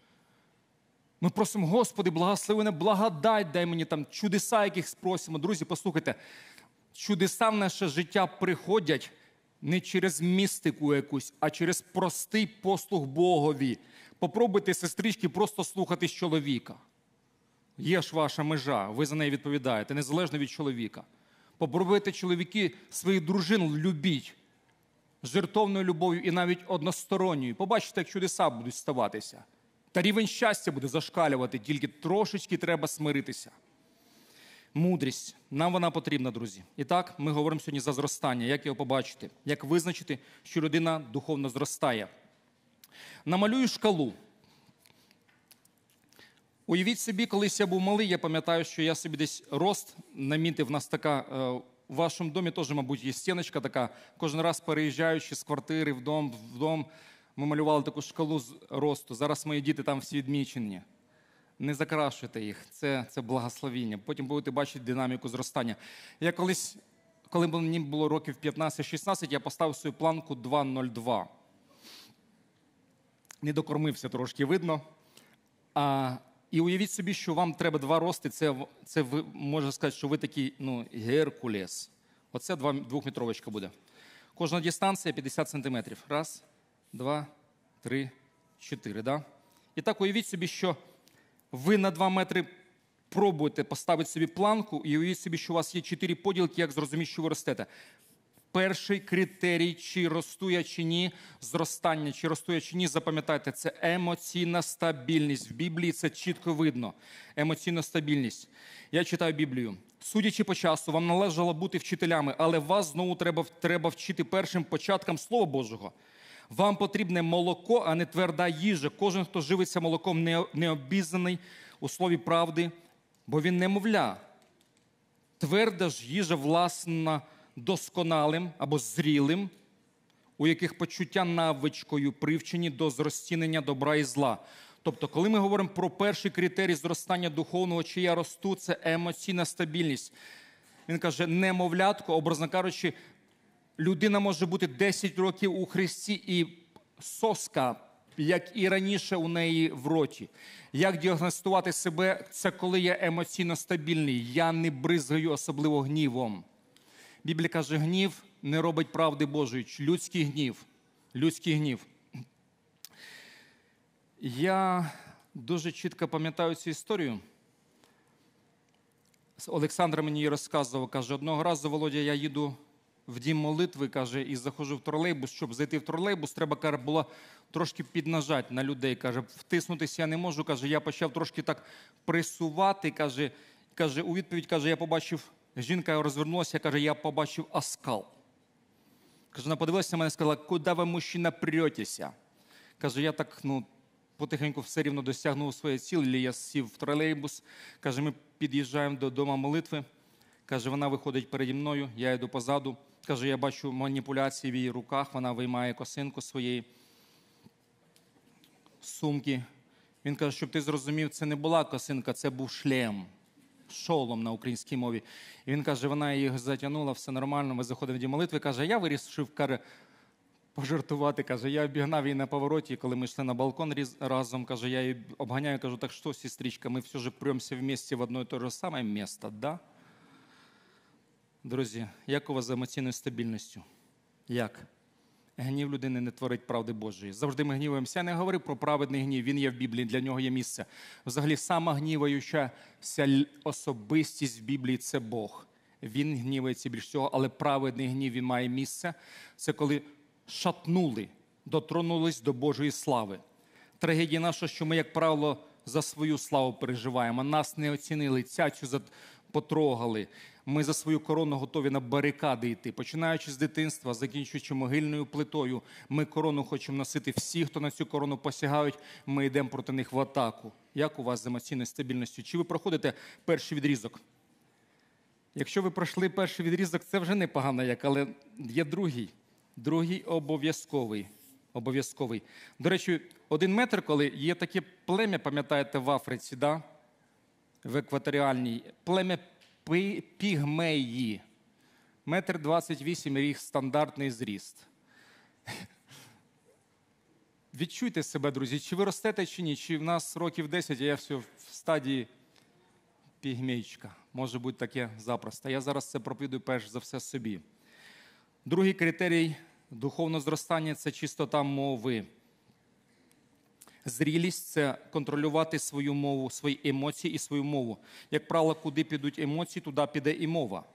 H: Ми просимо, Господи, благослови мене, благодать, дай мені там чудеса, яких просимо. Друзі, послухайте, чудеса в наше життя приходять не через містику якусь, а через простий послух Богові. Попробуйте, сестрички, просто слухатись чоловіка. Є ж ваша межа, ви за неї відповідаєте, незалежно від чоловіка. Попробуйте, чоловіки, своїх дружин любіть жертовною любов'ю і навіть односторонньою. Побачите, як чудеса будуть ставатися. Та рівень щастя буде зашкалювати, тільки трошечки треба смиритися. Мудрість. Нам вона потрібна, друзі. І так, ми говоримо сьогодні за зростання. Як його побачити? Як визначити, що людина духовно зростає? Намалюю шкалу. Уявіть собі, колись я був малий, я пам'ятаю, що я собі десь рост намітив. У нас така, в вашому домі теж, мабуть, є стіночка така. Кожен раз переїжджаючи з квартири в дом, ми малювали таку шкалу з росту. Зараз мої діти там всі відмічені. Не закрашуйте їх, це благословіння. Потім будете бачити динаміку зростання. Я колись, коли мені було років 15-16, я поставив свою планку 2,02. Не докормився трошки, видно. І уявіть собі, що вам треба 2 рости, це ви, можна сказати, що ви такий, Геркулес. Оце 2-метровочка буде. Кожна дистанція 50 сантиметрів. 1, 2, 3, 4, да? І так уявіть собі, що ви на 2 метри пробуєте поставити собі планку, і уявіть собі, що у вас є 4 поділки, як зрозуміти, що ви ростете. Перший критерій, чи росту я, чи ні, зростання, чи росту я, чи ні, запам'ятайте, це емоційна стабільність. В Біблії це чітко видно. Емоційна стабільність. Я читаю Біблію. Судячи по часу, вам належало бути вчителями, але вас знову треба вчити першим початкам Слова Божого. Вам потрібне молоко, а не тверда їжа. Кожен, хто живиться молоком, не обізнаний у слові правди, бо він немовля. Тверда ж їжа, власна, досконалим або зрілим, у яких почуття навичкою привчені до зростінення добра і зла. Тобто, коли ми говоримо про перший критерій зростання духовного, чи я росту, це емоційна стабільність. Він каже, немовлятко, образно кажучи, людина може бути 10 років у Христі і соска, як і раніше у неї в роті. Як діагностувати себе? Це коли я емоційно стабільний, я не бризгаю особливо гнівом. Біблія каже, гнів не робить правди Божої. Людський гнів. Людський гнів. Я дуже чітко пам'ятаю цю історію. Олександр мені її розказував. Каже, одного разу, Володя, я їду в дім молитви, каже, і заходжу в тролейбус. Щоб зайти в тролейбус, треба, каже, було трошки піднажати на людей. Каже, втиснутися я не можу. Каже, я почав трошки так пресувати. Каже, у відповідь, каже, я побачив, жінка розвернулася, каже, я побачив оскал. Каже, вона подивилася на мене і сказала, куди ви, мужчина, претеся? Каже, я так, потихеньку все рівно досягнув своєї цілі, я сів в тролейбус. Каже, ми під'їжджаємо до дому молитви. Каже, вона виходить переді мною, я йду позаду. Каже, я бачу маніпуляції в її руках, вона виймає косинку своєї сумки. Він каже, щоб ти зрозумів, це не була косинка, це був шлем. Шолом на українській мові. І він каже, вона її затягнула, все нормально, ми заходимо в дім молитви. Каже, я вирішив, каже, пожартувати. Каже, я обігнав її на повороті, коли ми йшли на балкон разом. Каже, я її обганяю, кажу, так що, сестричка, ми все же премся вместе в одно і те же саме місце, да? Друзі, як у вас з емоційною стабільністю? Як? Гнів людини не творить правди Божої. Завжди ми гніваємося. Я не говорю про праведний гнів, він є в Біблії, для нього є місце. Взагалі, сама гніваючася особистість в Біблії – це Бог. Він гнівається більш всього, але праведний гнів, він має місце. Це коли шатнули, дотронулись до Божої слави. Трагедія наша, що ми, як правило, за свою славу переживаємо. Нас не оцінили, цяцю потрогали. Ми за свою корону готові на барикади йти. Починаючи з дитинства, закінчуючи могильною плитою, ми корону хочемо носити. Всі, хто на цю корону посягають, ми йдемо проти них в атаку. Як у вас з емоційною стабільністю? Чи ви проходите перший відрізок? Якщо ви пройшли перший відрізок, це вже непогано, але є другий. Другий обов'язковий. Обов'язковий. До речі, 1 метр, коли є таке плем'я, пам'ятаєте, в Африці, да? В екваторіальній, плем'я пігмеї. 1,28 м їх стандартний зріст. відчуйте себе, друзі, чи ви ростете, чи ні, чи в нас років 10, а я все в стадії пігмейчика. Може бути таке запросто. Я зараз це проповідую перш за все собі. Другий критерій духовного зростання – це чистота мови. Зрілість – це контролювати свою мову, свої емоції і свою мову. Як правило, куди підуть емоції, туди піде і мова.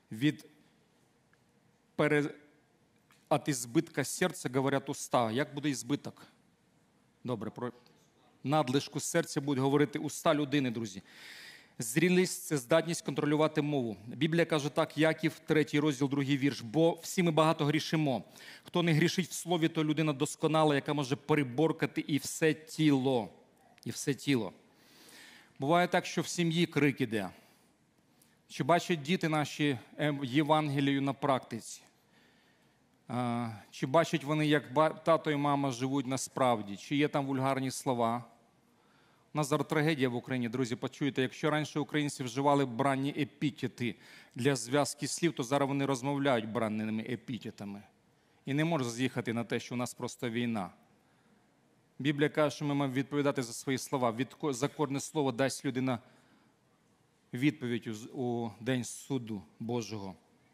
H: От избытка серця, говорять уста. Як буде избиток? Добре, про надлишку серця будуть говорити уста людини, друзі. Зрілість – це здатність контролювати мову. Біблія каже так, Яків, 3 розділ, 2 вірш. Бо всі ми багато грішимо. Хто не грішить в слові, то людина досконала, яка може переборкати і все тіло. І все тіло. Буває так, що в сім'ї крик іде. Чи бачать діти наші Євангелію на практиці? Чи бачать вони, як тато і мама живуть насправді? Чи є там вульгарні слова? У нас зараз трагедія в Україні, друзі, почуєте. Якщо раніше українці вживали бранні епітети для зв'язки слів, то зараз вони розмовляють бранними епітетами. І не можуть з'їхати на те, що у нас просто війна. Біблія каже, що ми маємо відповідати за свої слова. За кожне слово дасть людина відповідь у день суду Божого.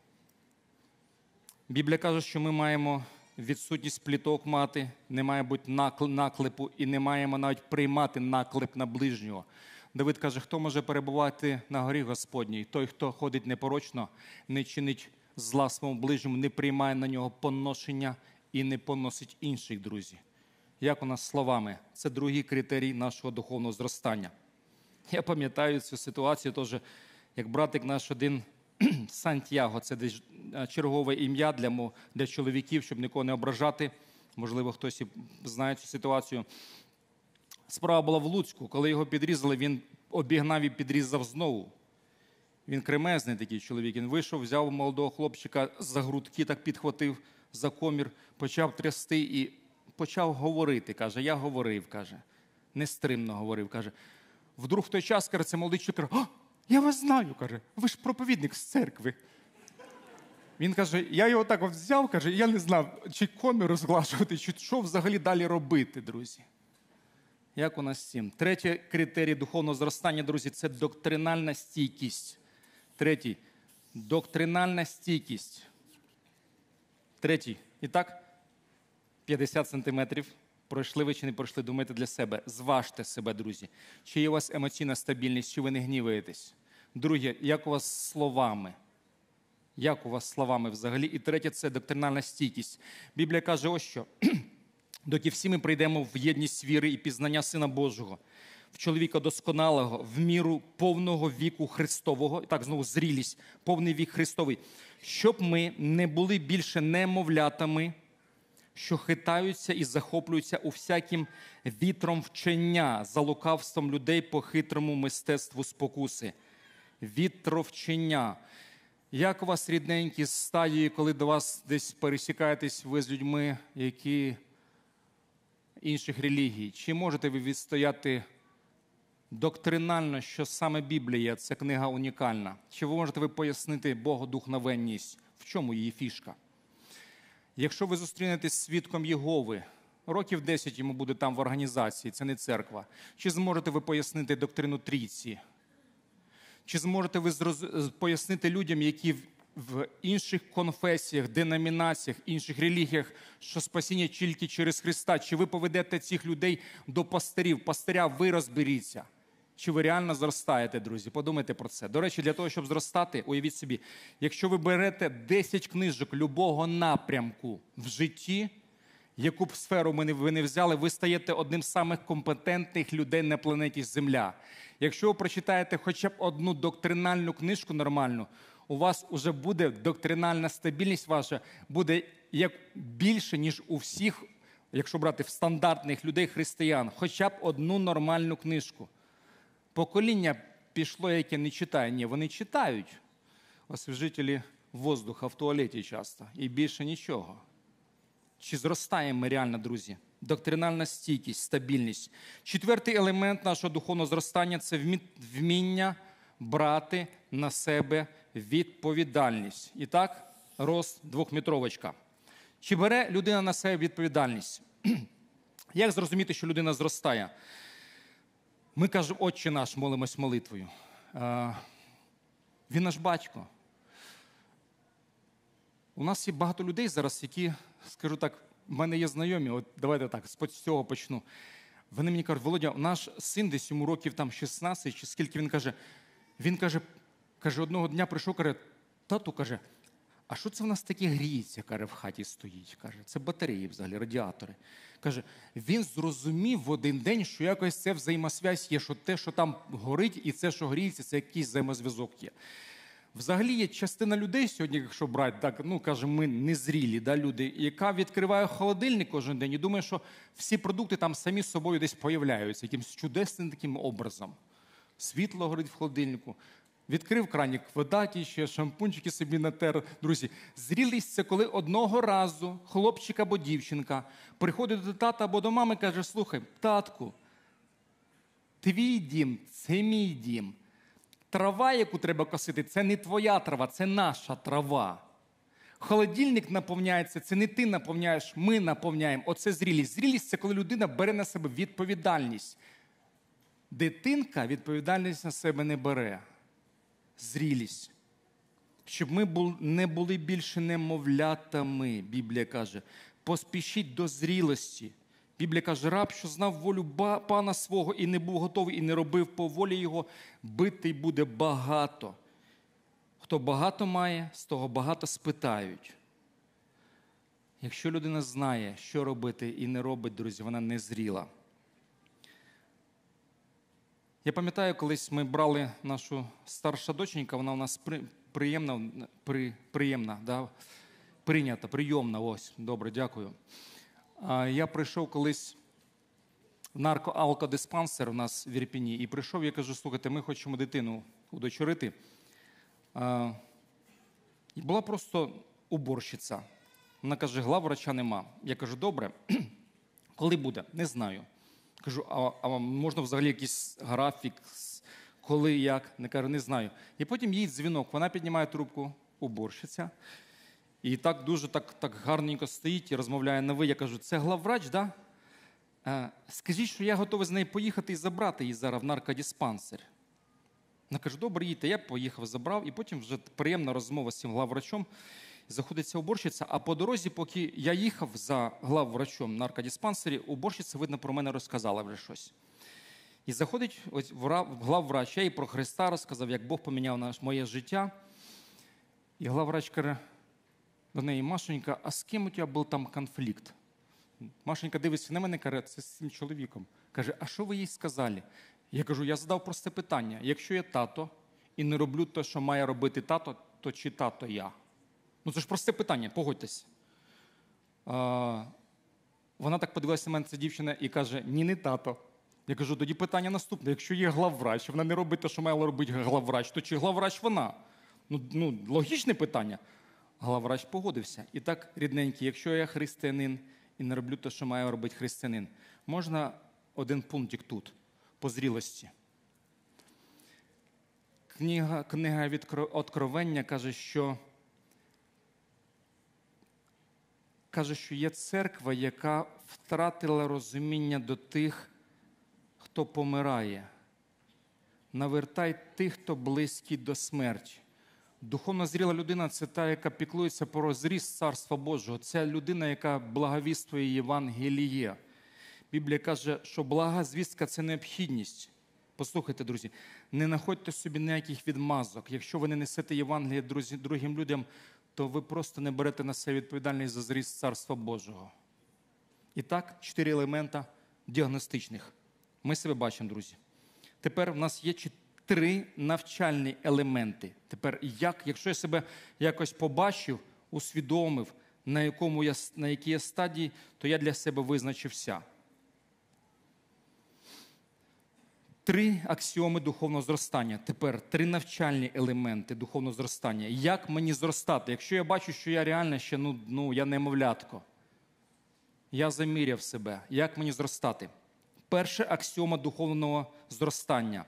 H: Біблія каже, що ми маємо відсутність пліток мати, не має бути наклепу і не маємо навіть приймати наклеп на ближнього. Давид каже, хто може перебувати на горі Господній? Той, хто ходить непорочно, не чинить зла своєму ближньому, не приймає на нього поношення і не поносить інших, друзі. Як у нас з словами? Це другий критерій нашого духовного зростання. Я пам'ятаю цю ситуацію теж, як братик наш один, Сантьяго, це десь чергове ім'я для чоловіків, щоб нікого не ображати. Можливо, хтось і знає цю ситуацію. Справа була в Луцьку. Коли його підрізали, він обігнав і підрізав знову. Він кремезний такий чоловік. Він вийшов, взяв молодого хлопчика за грудки, так підхватив за комір, почав трясти і почав говорити. Каже, я говорив, каже. Нестримно говорив, каже. Вдруг в той час, каже, це молодий чоловік каже, я вас знаю, каже, ви ж проповідник з церкви. Він каже, я його так от взяв, каже, я не знав, чи комір розглашувати, чи що взагалі далі робити, друзі. Як у нас з цим? Третій критерій духовного зростання, друзі, це доктринальна стійкість. Третій – доктринальна стійкість. Третій. І так, 50 сантиметрів. Пройшли ви чи не пройшли, думайте для себе. Зважте себе, друзі. Чи є у вас емоційна стабільність, чи ви не гніваєтесь? Друге, як у вас з словами? Як у вас з словами взагалі? І третє – це доктринальна стійкість. Біблія каже ось що. Доки всі ми прийдемо в єдність віри і пізнання Сина Божого, в чоловіка досконалого, в міру повного віку Христового, і так знову зрілість, повний вік Христовий, щоб ми не були більше немовлятами, що хитаються і захоплюються у всяким вітром вчення, за лукавством людей по хитрому мистецтву спокуси. Вітровчення. Як у вас, рідненькі, з стадії, коли до вас десь пересікаєтесь ви з людьми, які інших релігій? Чи можете ви відстояти доктринально, що саме Біблія – це книга унікальна? Чи ви можете пояснити Богодухновенність? В чому її фішка? Якщо ви зустрінетесь з свідком Єгови, років 10 йому буде там в організації, це не церква, чи зможете ви пояснити доктрину Трійці? Чи зможете ви пояснити людям, які в інших конфесіях, деномінаціях, інших релігіях, що спасіння тільки через Христа? Чи ви поведете цих людей до пастирів? Пастиря, ви розберіться. Чи ви реально зростаєте, друзі? Подумайте про це. До речі, для того, щоб зростати, уявіть собі, якщо ви берете 10 книжок любого напрямку в житті, яку б сферу ви не взяли, ви стаєте одним з самих компетентних людей на планеті Земля. Якщо ви прочитаєте хоча б одну доктринальну книжку нормальну, у вас вже буде доктринальна стабільність ваша, буде як більше, ніж у всіх, якщо брати в стандартних людей християн, хоча б одну нормальну книжку. Покоління пішло, яке не читає. Ні, вони читають. Освіжителі воздуха в туалеті часто. І більше нічого. Чи зростаємо ми реально, друзі? Доктринальна стійкість, стабільність. Четвертий елемент нашого духовного зростання – це вміння брати на себе відповідальність. І так, рост 2-метровочка. Чи бере людина на себе відповідальність? Як зрозуміти, що людина зростає? Ми кажемо, Отче наш, молимось молитвою. Він наш батько. У нас є багато людей зараз, які, скажу так, в мене є знайомі, от давайте так, з цього почну. Вони мені кажуть, Володя, наш син десь йому років там 16, чи скільки він каже, одного дня прийшов, каже, тату, каже, а що це в нас таке гріється, каже, в хаті стоїть, каже, це батареї взагалі, радіатори. Каже, він зрозумів в один день, що якось це взаємосвязь є, що те, що там горить, і це, що гріється, це якийсь взаємозв'язок є. Взагалі є частина людей сьогодні, якщо брати, так, кажемо, ми незрілі, люди, яка відкриває холодильник кожен день і думає, що всі продукти там самі з собою десь появляються, якимось чудесним таким образом. Світло горить в холодильнику, відкрив кранік, вода тіче, шампунчики собі натер. Друзі, зрілість – це коли одного разу хлопчик або дівчинка приходить до тата або до мами і каже, слухай, татку, твій дім – це мій дім. Трава, яку треба косити, це не твоя трава, це наша трава. Холодильник наповняється, це не ти наповняєш, ми наповняємо. Оце зрілість. Зрілість – це коли людина бере на себе відповідальність. Дитинка відповідальність на себе не бере. Зрілість. Щоб ми не були більше немовлятами, Біблія каже. Поспішіть до зрілості. Біблія каже, раб, що знав волю пана свого і не був готовий, і не робив по волі його, битий буде багато. Хто багато має, з того багато спитають. Якщо людина знає, що робити і не робить, друзі, вона не зріла. Я пам'ятаю, колись ми брали нашу старша доченька, вона у нас прийомна, ось, добре, дякую. Я прийшов колись в нарко-алкодиспансер у нас в Ірпені, і прийшов, я кажу, слухайте, ми хочемо дитину удочерити. І була просто уборщиця. Вона каже, главврача нема. Я кажу, добре, коли буде? Не знаю. Кажу, а можна взагалі якийсь графік, коли, як? Не кажу, не знаю. І потім їй дзвінок, вона піднімає трубку, уборщиця. І так дуже так гарненько стоїть і розмовляє на ви. Я кажу, це главврач, да? Скажіть, що я готовий з нею поїхати і забрати її зараз в наркодиспансер. Вона каже, добре, їдьте. Я поїхав, забрав. І потім вже приємна розмова з цим главврачом. Заходиться уборщиця, а по дорозі, поки я їхав за главврачом в наркодиспансері, уборщиця, видно, про мене розказала вже щось. І заходить главврач, я їй про Христа розказав, як Бог поміняв моє життя. І главврач каже до неї, Машенька, а з ким у тебе був там конфлікт? Машенька дивиться на мене, каже, це з цим чоловіком. Каже, а що ви їй сказали? Я кажу, я задав просте питання. Якщо я тато і не роблю те, що має робити тато, то чи тато я? Це ж просте питання, погодьтесь. Вона так подивилася на мене, ця дівчина, і каже, ні, не тато. Я кажу, тоді питання наступне. Якщо є главврач, вона не робить те, що має робити главврач, то чи главврач вона? Логічне питання. Главврач погодився. І так, рідненький, якщо я християнин і не роблю те, що має робити християнин, можна один пунктик тут, по зрілості. Книга Откровення каже, що є церква, яка втратила розуміння до тих, хто помирає. Навертай тих, хто близький до смерті. Духовно зріла людина – це та, яка піклується про зріст Царства Божого. Це людина, яка благовіствує Євангеліє. Біблія каже, що блага звістка – це необхідність. Послухайте, друзі, не знаходьте собі ніяких відмазок. Якщо ви не несете Євангеліє другим людям, то ви просто не берете на себе відповідальність за зріст Царства Божого. І так, 4 елемента діагностичних. Ми себе бачимо, друзі. Тепер в нас є 3 навчальні елементи. Тепер, якщо я себе якось побачив, усвідомив, на якій я стадії, то я для себе визначився. 3 аксіоми духовного зростання. Тепер 3 навчальні елементи духовного зростання. Як мені зростати? Якщо я бачу, що я реально ще, я немовлятко. Я заміряв себе. Як мені зростати? Перша аксіома духовного зростання.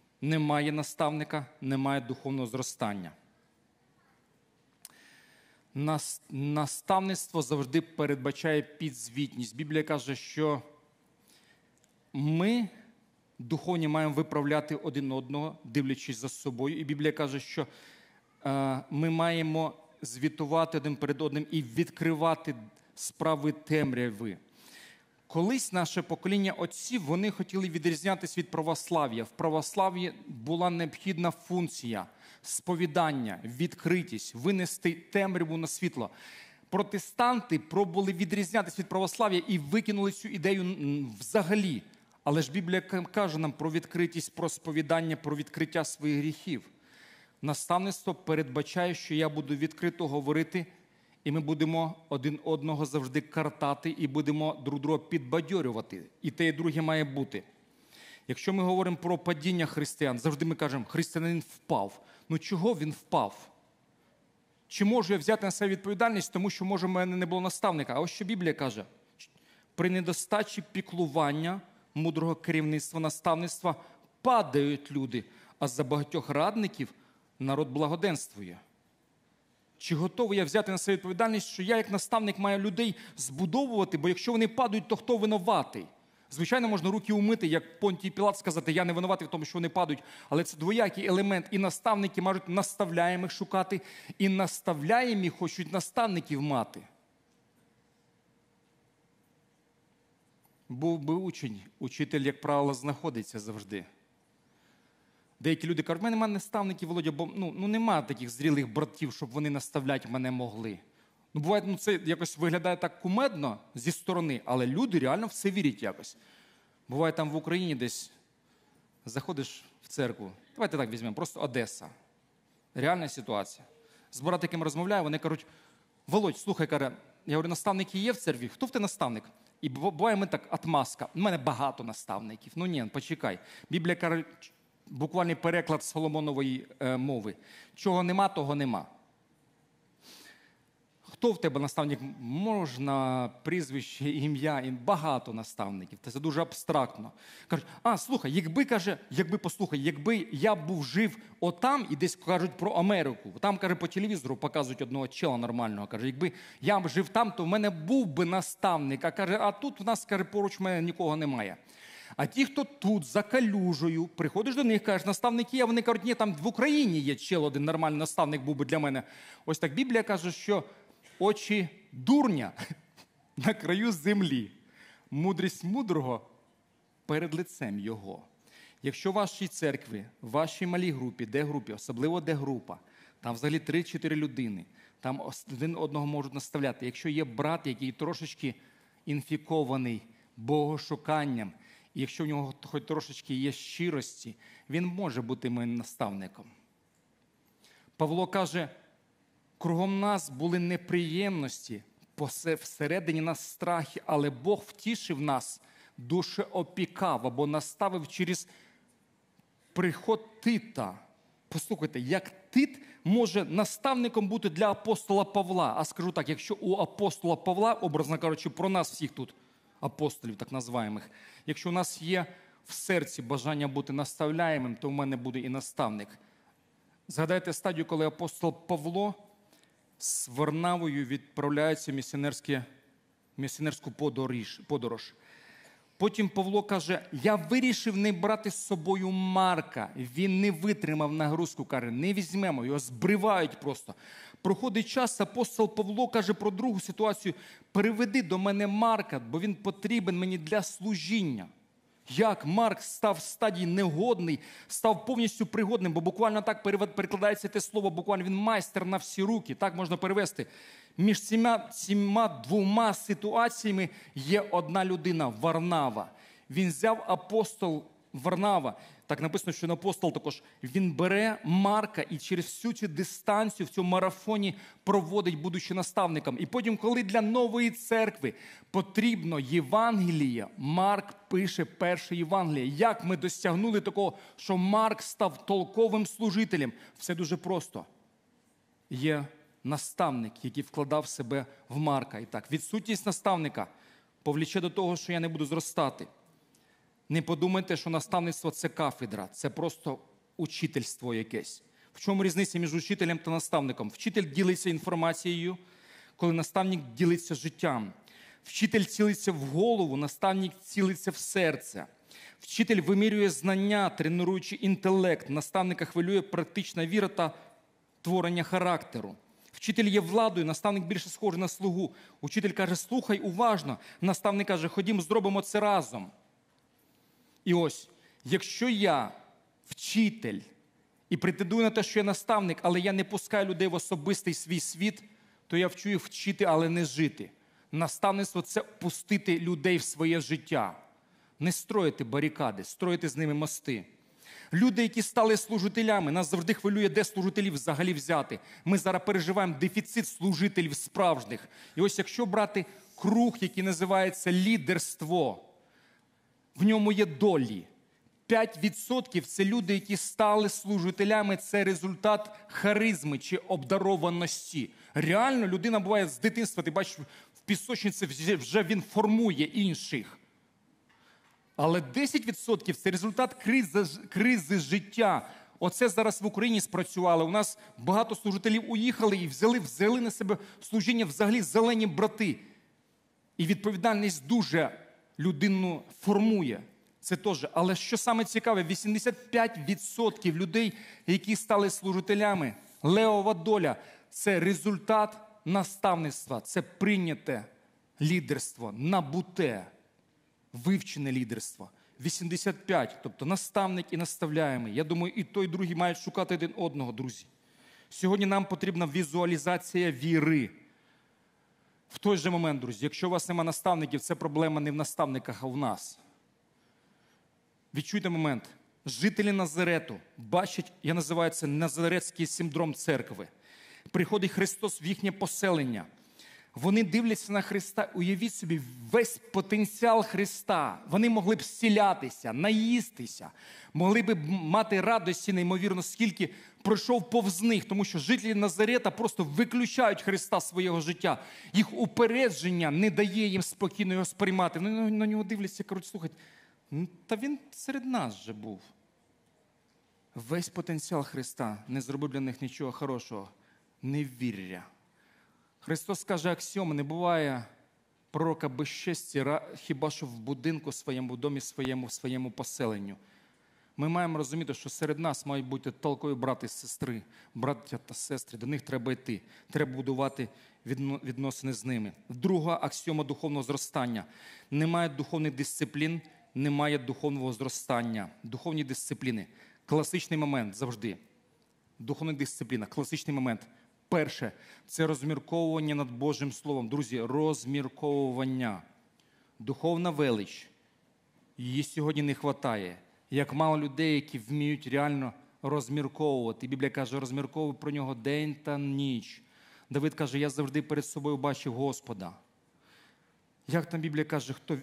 H: Немає наставника, немає духовного зростання. Наставництво завжди передбачає підзвітність. Біблія каже, що ми, духовні, маємо виправляти один одного, дивлячись за собою. І Біблія каже, що ми маємо звітувати один перед одним і відкривати справи темряви. Колись наше покоління отців, вони хотіли відрізнятися від православ'я. В православ'ї була необхідна функція – сповідання, відкритість, винести темряву на світло. Протестанти пробували відрізнятися від православ'я і викинули цю ідею взагалі. Але ж Біблія каже нам про відкритість, про сповідання, про відкриття своїх гріхів. Наставництво передбачає, що я буду відкрито говорити, і ми будемо один одного завжди картати і будемо друг друга підбадьорювати. І те, і друге має бути. Якщо ми говоримо про падіння християн, завжди ми кажемо, християнин впав. Ну чого він впав? Чи можу я взяти на себе відповідальність, тому що, може, в мене не було наставника? А ось що Біблія каже. При недостачі піклування, мудрого керівництва, наставництва падають люди, а за багатьох радників народ благоденствує. Чи готовий я взяти на себе відповідальність, що я як наставник маю людей збудовувати, бо якщо вони падають, то хто винуватий? Звичайно, можна руки умити, як Понтій Пілат сказати, я не винуватий в тому, що вони падають, але це двоякий елемент. І наставники можуть наставляємих шукати, і наставляємі хочуть наставників мати. Був би учень, учитель, як правило, знаходиться завжди. Деякі люди кажуть, в мене немає наставників, Володя, бо немає таких зрілих братів, щоб вони наставляти мене могли. Буває, це якось виглядає так кумедно зі сторони, але люди реально в це вірять якось. Буває там в Україні десь, заходиш в церкву, давайте так візьмемо, просто Одеса. Реальна ситуація. З братиками розмовляю, вони кажуть, Володь, слухай, каже, я говорю, наставники є в церкві? Хто в тебе наставник? І буває ми так, отмазка. У мене багато наставників. Ну ні, почекай. Біблія каже, буквальний переклад Соломонової мови. Чого нема, того нема. Хто в тебе наставник? Можна прізвище, ім'я, багато наставників. Це дуже абстрактно. Кажуть, слухай, якби я був жив отам, і десь кажуть про Америку. Там, каже, по телевізору показують одного чела нормального. Каже, якби я б жив там, то в мене був би наставник. А тут в нас, каже, поруч мене нікого немає. А ті, хто тут, за калюжею, приходиш до них, кажеш, наставники є, вони кажуть, ні, там в Україні є чел один нормальний наставник був би для мене. Ось так Біблія каже, що очі дурня на краю землі, мудрість мудрого перед лицем його. Якщо в вашій церкві, в вашій малій групі, де-групі, особливо де-група, там взагалі 3-4 людини, там один одного можуть наставляти. Якщо є брат, який трошечки інфікований богошуканням, і якщо в нього хоч трошечки є щирості, він може бути моїм наставником. Павло каже, кругом нас були неприємності, всередині нас страхи, але Бог втішив нас, душеопікав або наставив через приход Тита. Послухайте, як Тит може наставником бути для апостола Павла? А скажу так, якщо у апостола Павла, образно кажучи, про нас всіх тут, апостолів так називаємих, якщо у нас є в серці бажання бути наставляємим, то в мене буде і наставник. Згадайте стадію, коли апостол Павло з Варнавою відправляється в місіонерську подорож. Потім Павло каже, я вирішив не брати з собою Марка. Він не витримав нагрузку, каже, не візьмемо, його збривають просто. Проходить час, апостол Павло каже про другу ситуацію, переведи до мене Марка, бо він потрібен мені для служіння. Як Марк став в стадії негодний, став повністю пригодним, бо буквально так перекладається те слово, буквально він майстер на всі руки, так можна перевести. Між цими двома ситуаціями є одна людина – Варнава. Він взяв апостол Варнава, так написано, що апостол також, він бере Марка і через всю цю дистанцію в цьому марафоні проводить, будучи наставником. І потім, коли для нової церкви потрібно Євангеліє, Марк пише перше Євангеліє. Як ми досягнули такого, що Марк став толковим служителем? Все дуже просто. Є наставник, який вкладав себе в Марка. І так, відсутність наставника повліче до того, що я не буду зростати. Не подумайте, що наставництво – це кафедра, це просто учительство якесь. В чому різниця між учителем та наставником? Вчитель ділиться інформацією, коли наставник ділиться життям. Вчитель цілиться в голову, наставник цілиться в серце. Вчитель вимірює знання, тренуючи інтелект. Наставника хвилює практична віра та творення характеру. Вчитель є владою, наставник більше схожий на слугу. Учитель каже, слухай уважно. Наставник каже, ходім, зробимо це разом. І ось, якщо я вчитель і претендую на те, що я наставник, але я не пускаю людей в особистий свій світ, то я вчу їх вчити, але не жити. Наставництво – це пустити людей в своє життя. Не строїти барикади, строїти з ними мости. Люди, які стали служителями, нас завжди хвилює, де служителів взагалі взяти. Ми зараз переживаємо дефіцит служителів справжніх. І ось якщо брати круг, який називається лідерство, в ньому є долі. 5% – це люди, які стали служителями, це результат харизми чи обдарованості. Реально людина буває з дитинства, ти бачиш, в пісочниці вже він формує інших. Але 10% – це результат кризи життя. Оце зараз в Україні спрацювало. У нас багато служителів уїхали і взяли на себе служіння взагалі зелені брати. І відповідальність дуже людину формує. Це теж. Але що саме цікаве, 85% людей, які стали служителями, левова доля – це результат наставництва, це прийняте лідерство, набуте, вивчене лідерство. 85, тобто наставник і наставляємий. Я думаю, і той, і другий мають шукати один одного, друзі. Сьогодні нам потрібна візуалізація віри. В той же момент, друзі, якщо у вас немає наставників, це проблема не в наставниках, а в нас. Відчуйте момент. Жителі Назарету бачать, я називаю це назаретський синдром церкви. Приходить Христос в їхнє поселення. Вони дивляться на Христа, уявіть собі, весь потенціал Христа. Вони могли б зцілятися, наїстися, могли б мати радості, неймовірно, скільки пройшов повз них, тому що жителі Назарета просто виключають Христа з свого життя. Їх упередження не дає їм спокійно його сприймати. Вони на нього дивляться, кажуть, слухайте, та він серед нас же був. Весь потенціал Христа не зробив для них нічого хорошого. Невір'я. Христос каже аксіоми, не буває пророка без честі, хіба що в будинку своєму, в домі своєму поселенню. Ми маємо розуміти, що серед нас мають бути толкові брати і сестри, браття та сестри. До них треба йти. Треба будувати відносини з ними. Друга аксіома духовного зростання. Немає духовних дисциплін, немає духовного зростання. Духовні дисципліни. Класичний момент завжди. Духовна дисципліна. Класичний момент. Перше – це розмірковування над Божим Словом. Друзі, розмірковування. Духовна велич. Її сьогодні не вистачає. Як мало людей, які вміють реально розмірковувати. Біблія каже, розмірковуй про нього день та ніч. Давид каже, я завжди перед собою бачив Господа. Як там Біблія каже, хто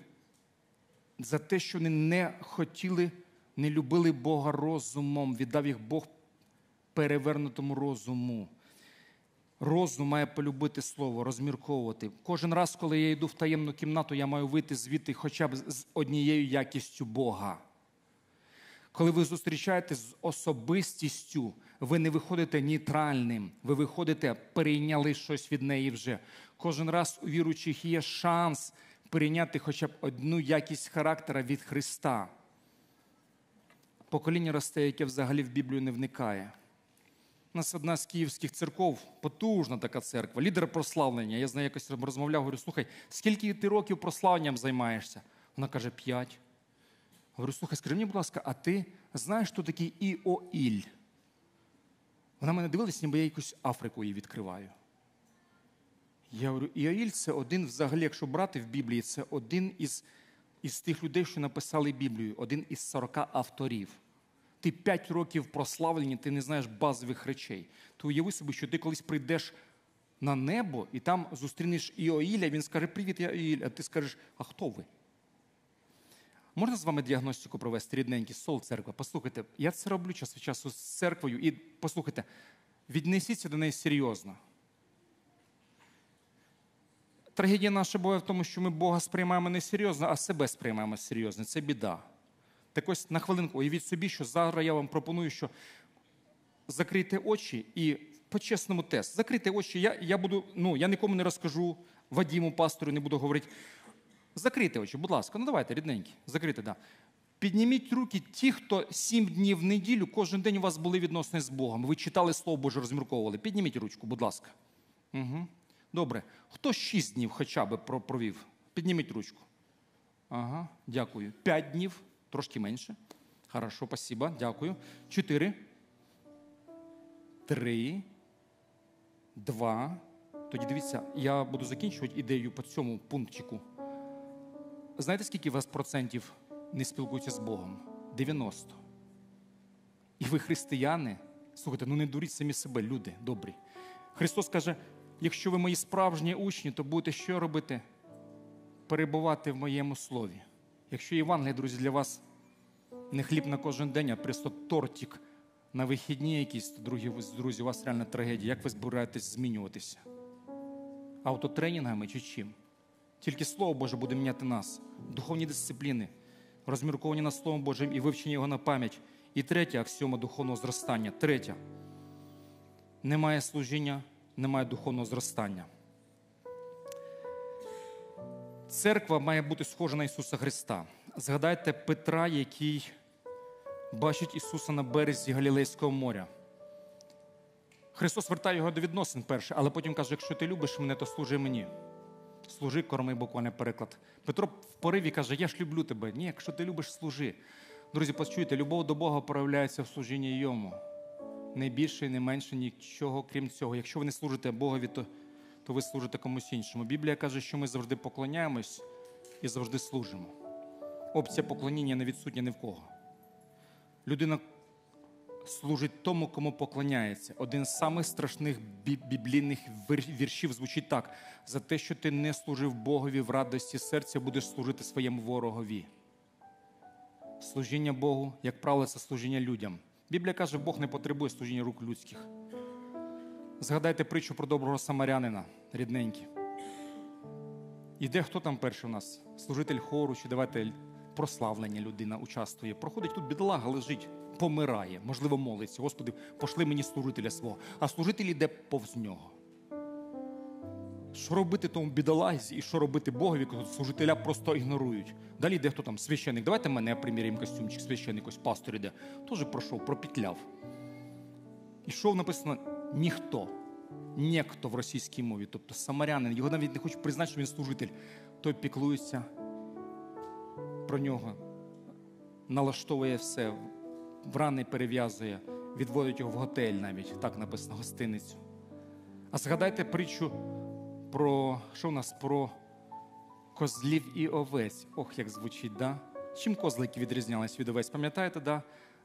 H: за те, що вони не хотіли, не любили Бога розумом, віддав їх Бог перевернутому розуму. Розум має полюбити слово, розмірковувати. Кожен раз, коли я йду в таємну кімнату, я маю вийти звідти хоча б з однією якістю Бога. Коли ви зустрічаєтесь з особистістю, ви не виходите нейтральним, ви виходите, перейняли щось від неї вже. Кожен раз у віруючих є шанс перейняти хоча б одну якість характера від Христа. Покоління росте, яке взагалі в Біблію не вникає. У нас одна з київських церков, потужна така церква, лідер прославлення. Я з нею якось розмовляв, говорю, слухай, скільки ти років прославленням займаєшся? Вона каже, 5. Говорю, слухай, скажи мені, будь ласка, а ти знаєш, хто такий Іоїль? Вона мене дивилась, ніби я якусь Африку її відкриваю. Я говорю, Іоїль – це один взагалі, якщо брати в Біблії, це один із тих людей, що написали Біблію, один із 40 авторів. Ти 5 років прославлені, ти не знаєш базових речей. То уяви собі, що ти колись прийдеш на небо і там зустрінеш Іоїля, він скаже, привіт, я Іоїль, а ти скажеш, а хто ви? Можна з вами діагностику провести, рідненькі, Сол церква? Послухайте, я це роблю час від часу з церквою і послухайте, віднесіться до неї серйозно. Трагедія наша буває в тому, що ми Бога сприймаємо не серйозно, а себе сприймаємо серйозно. Це біда. Так ось на хвилинку уявіть собі, що зараз я вам пропоную, що закрийте очі і по-чесному тест. Закрийте очі. Я нікому не розкажу, Вадіму, пастору, не буду говорити. Закрийте очі, будь ласка. Ну давайте, рідненькі. Закрийте, да. Підніміть руки ті, хто 7 днів в неділю, кожен день у вас були відносини з Богом. Ви читали Слово Боже, розмірковували. Підніміть ручку, будь ласка. Угу. Добре. Хто 6 днів хоча б провів? Підніміть ручку. Ага, дякую. 5 днів, трошки менше. Хорошо, спасибо, дякую. 4. 3. 2. Тоді дивіться, я буду закінчувати ідею по цьому пунктику. Знаєте, скільки у вас процентів не спілкуються з Богом? 90. І ви християни, слухайте, не дуріть самі себе, люди добрі. Христос каже, якщо ви мої справжні учні, то будете що робити? Перебувати в моєму слові. Якщо Євангеліє, друзі, для вас не хліб на кожен день, а просто тортик на вихідні якісь, то, друзі, у вас реальна трагедія. Як ви збираєтесь змінюватися? Автотренінгами чи чим? Тільки Слово Боже буде міняти нас. Духовні дисципліни, розмірковані над Словом Божим і вивчення його на пам'ять. І третя аксіома духовного зростання. Третя. Немає служіння, немає духовного зростання. Церква має бути схожа на Ісуса Христа. Згадайте Петра, який бачить Ісуса на березі Галілейського моря. Христос вертає його до відносин перше, але потім каже, якщо ти любиш мене, то служи мені. Служи, корми, буквальний переклад. Петро в пориві каже, я ж люблю тебе. Ні, якщо ти любиш, служи. Друзі, почуйте, любов до Бога проявляється в служінні Йому. Не більше і не менше нічого, крім цього. Якщо ви не служите Богові, то ви служите комусь іншому. Біблія каже, що ми завжди поклоняємось і завжди служимо. Опція поклоніння не відсутня ні в кого. Людина служить тому, кому поклоняється. Один з самих страшних біблійних віршів звучить так. За те, що ти не служив Богові в радості серця, будеш служити своєму ворогові. Служіння Богу, як правило, це служіння людям. Біблія каже, Бог не потребує служіння рук людських. Згадайте притчу про доброго самарянина, рідненькі. Іде хто там перший у нас? Служитель хору, чи давайте прославлення людина участвує. Проходить тут бідолага, лежить, помирає, можливо, молиться. Господи, пошли мені служителя свого. А служитель іде повз нього. Що робити тому бідолазі і що робити Богові, коли служителя просто ігнорують? Далі йде хто там? Священник. Давайте мене приміряємо костюмчик. Священник, ось пастор іде. Теж пройшов, пропітляв. Ішов, написано, ніхто. Нєхто в російській мові. Тобто самарянин. Його навіть не хочуть признати, що він служитель. Той піклується про нього. Налаштовує все. В рани перев'язує. Відводить його в готель навіть. Так написано, гостиницю. А згадайте притчу про, що у нас, про козлів і овець. Ох, як звучить, да? Чим козлики відрізнялись від овець? Пам'ятаєте, да?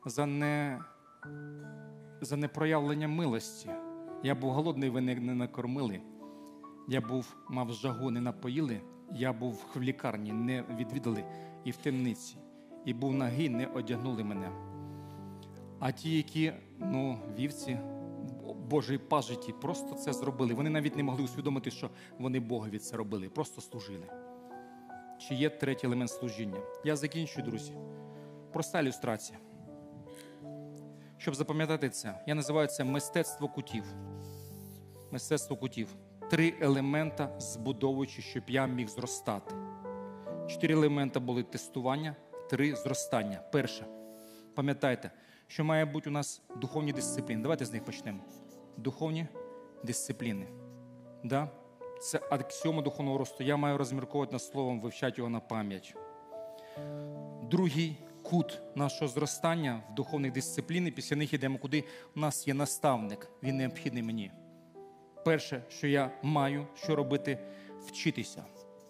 H: За непроявлення милості. Я був голодний, ви не накормили. Я мав жагу, не напоїли. Я був в лікарні, не відвідали. І в темниці. І був нагий, не одягнули мене. А ті, які, вівці Божої пажиті, просто це зробили. Вони навіть не могли усвідомити, що вони Богові це робили. Просто служили. Чи є третій елемент служіння? Я закінчую, друзі. Проста ілюстрація. Щоб запам'ятати це, я називаю це мистецтво кутів. Мистецтво кутів. 3 елемента збудовуючи, щоб я міг зростати. 4 елемента були тестування, 3 зростання. Перше. Пам'ятайте, що має бути у нас духовні дисципліни. Давайте з них почнемо. Духовні дисципліни. Да? Це аксіома духовного росту. Я маю розмірковувати над словом, вивчати його на пам'ять. Другий кут нашого зростання в духовних дисциплінах, після них йдемо куди? У нас є наставник, він необхідний мені. Перше, що я маю, що робити, вчитися.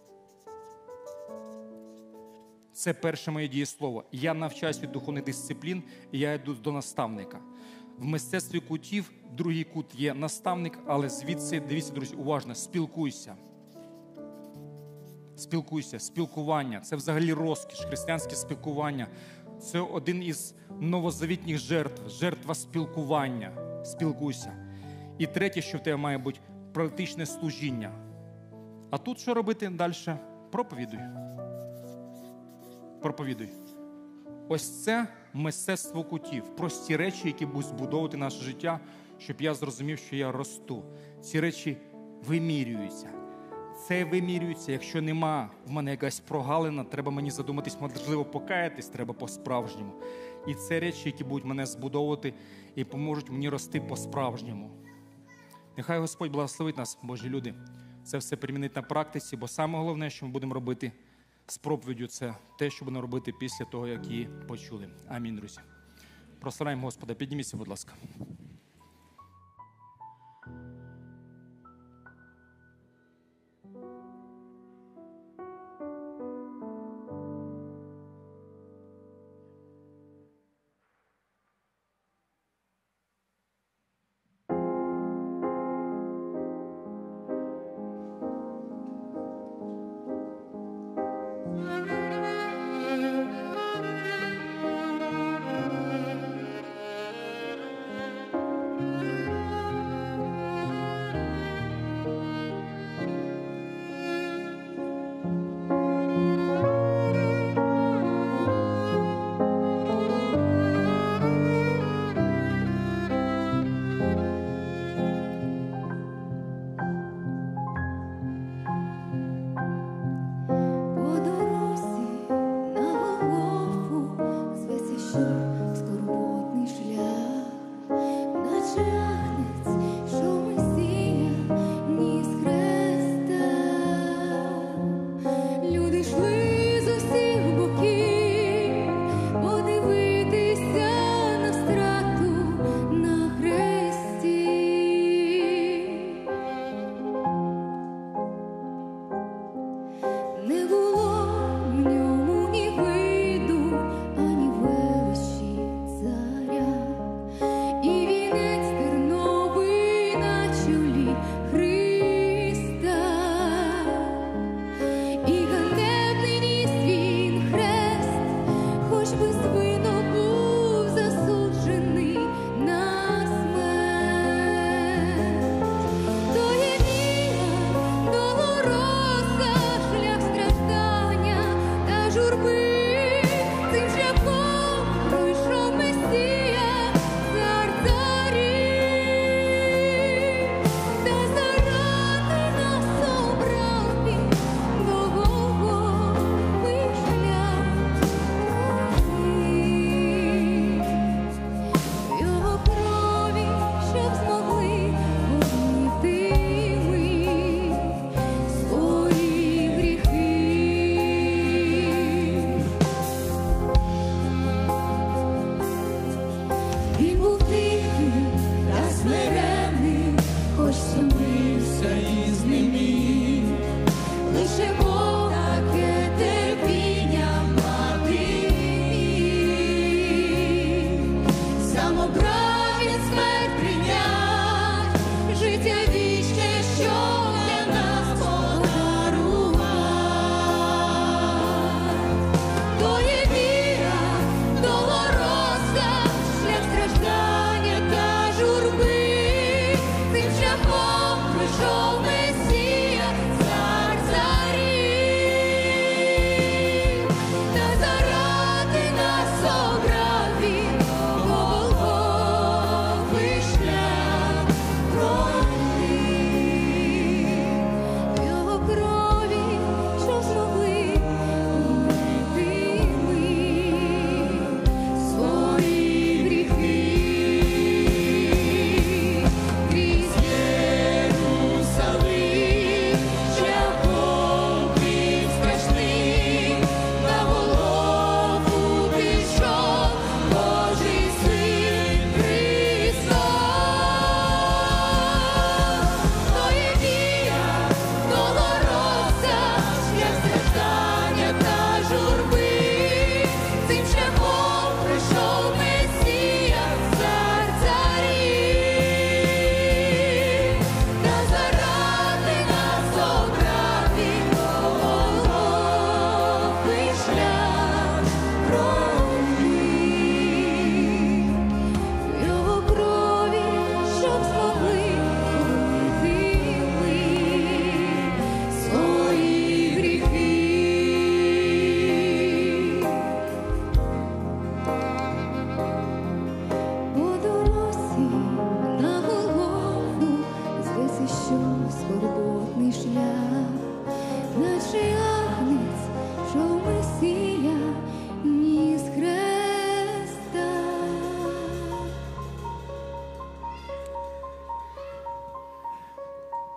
H: Це перше моє дієслово. Я навчаюсь від духовних дисциплін, і я йду до наставника. В мистецтві кутів другий кут є наставник, але звідси, дивіться, друзі, уважно, спілкуйся. Спілкуйся, спілкування. Це взагалі розкіш, християнське спілкування. Це один із новозавітніх жертв, жертва спілкування. Спілкуйся. І третє, що в тебе має бути, практичне служіння. А тут що робити далі? Проповідуй. Проповідуй. Ось це мистецтво кутів, прості речі, які будуть збудовувати наше життя, щоб я зрозумів, що я росту. Ці речі вимірюються. Це вимірюється, якщо нема в мене якась прогалина, треба мені задуматись, можливо, покаятись, треба по-справжньому. І це речі, які будуть мене збудовувати і поможуть мені рости по-справжньому. Нехай Господь благословить нас, Божі люди, це все примінити на практиці, бо саме головне, що ми будемо робити з проповіддю, це те, що будемо робити після того, як її почули. Амінь, друзі. Прославляємо Господа. Підніміться, будь ласка.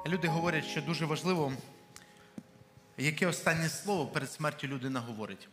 D: Люди говорять, що дуже важливо, яке останнє слово перед смертю людина говорить.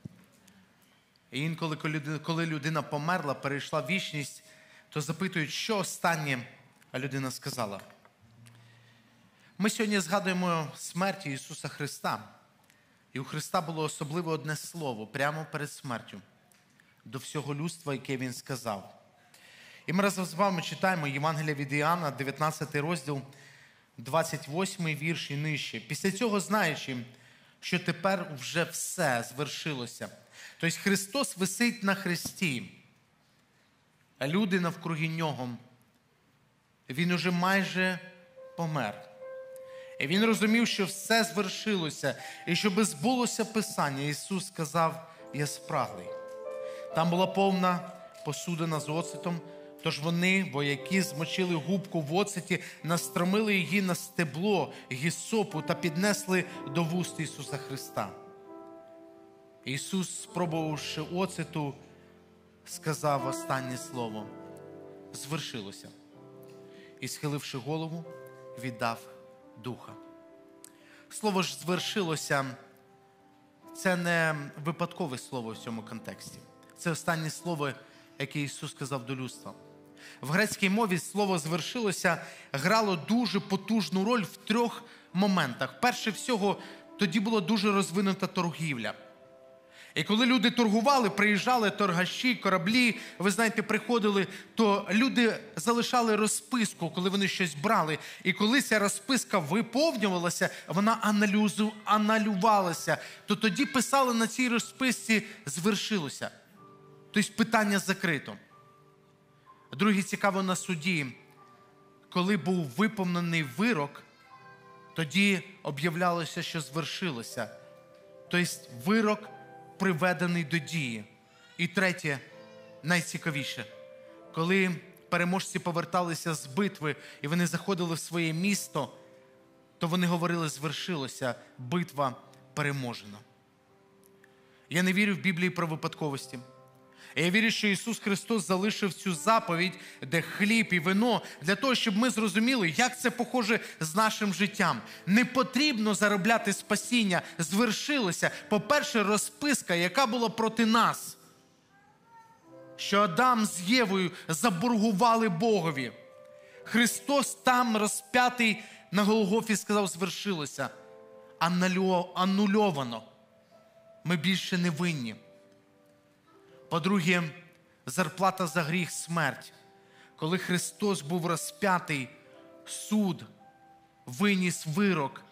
D: І інколи, коли людина померла, перейшла в вічність, то запитують, що останнє людина сказала. Ми сьогодні згадуємо смерть Ісуса Христа. І у Христа було особливо одне слово прямо перед смертю до всього людства, яке Він сказав. І ми разом з вами читаємо Євангелія від Іоанна, 19 розділ, 28 вірш і нижче. Після цього, знаючи, що тепер вже все звершилося. Тобто Христос висить на хресті, а люди навкруги Нього. Він уже майже помер. І Він розумів, що все звершилося. І щоб збулося Писання, Ісус сказав: «Я спраглий». Там була повна посудина з оцетом, тож вони, вояки, змочили губку в оцеті, настромили її на стебло гісопу та піднесли до вуст Ісуса Христа. Ісус, спробувавши оцету, сказав останнє слово: «Звершилося». І, схиливши голову, віддав духа. Слово ж «звершилося» – це не випадкове слово в цьому контексті. Це останнє слово, яке Ісус сказав до людства. В грецькій мові слово «звершилося» грало дуже потужну роль в 3 моментах. Перше всього, тоді була дуже розвинута торгівля. І коли люди торгували, приїжджали торгаші, кораблі, ви знаєте, приходили, то люди залишали розписку, коли вони щось брали. І коли ця розписка виповнювалася, вона аналювалася, то тоді писали на цій розписці «звершилося». Тобто питання закрито. Друге, цікаво, на суді, коли був виповнений вирок, тоді об'являлося, що звершилося. Тобто вирок приведений до дії. І третє, найцікавіше, коли переможці поверталися з битви і вони заходили в своє місто, то вони говорили: «Звершилося, битва переможена». Я не вірю в Біблії про випадковості. Я вірю, що Ісус Христос залишив цю заповідь, де хліб і вино, для того, щоб ми зрозуміли, як це похоже з нашим життям. Не потрібно заробляти спасіння. Звершилося. По-перше, розписка, яка була проти нас, що Адам з Євою заборгували Богові. Христос там розп'ятий на Голгофі сказав: «Звершилося». Анульовано. Ми більше не винні. По-друге, зарплата за гріх – смерть. Коли Христос був розп'ятий, суд виніс вирок.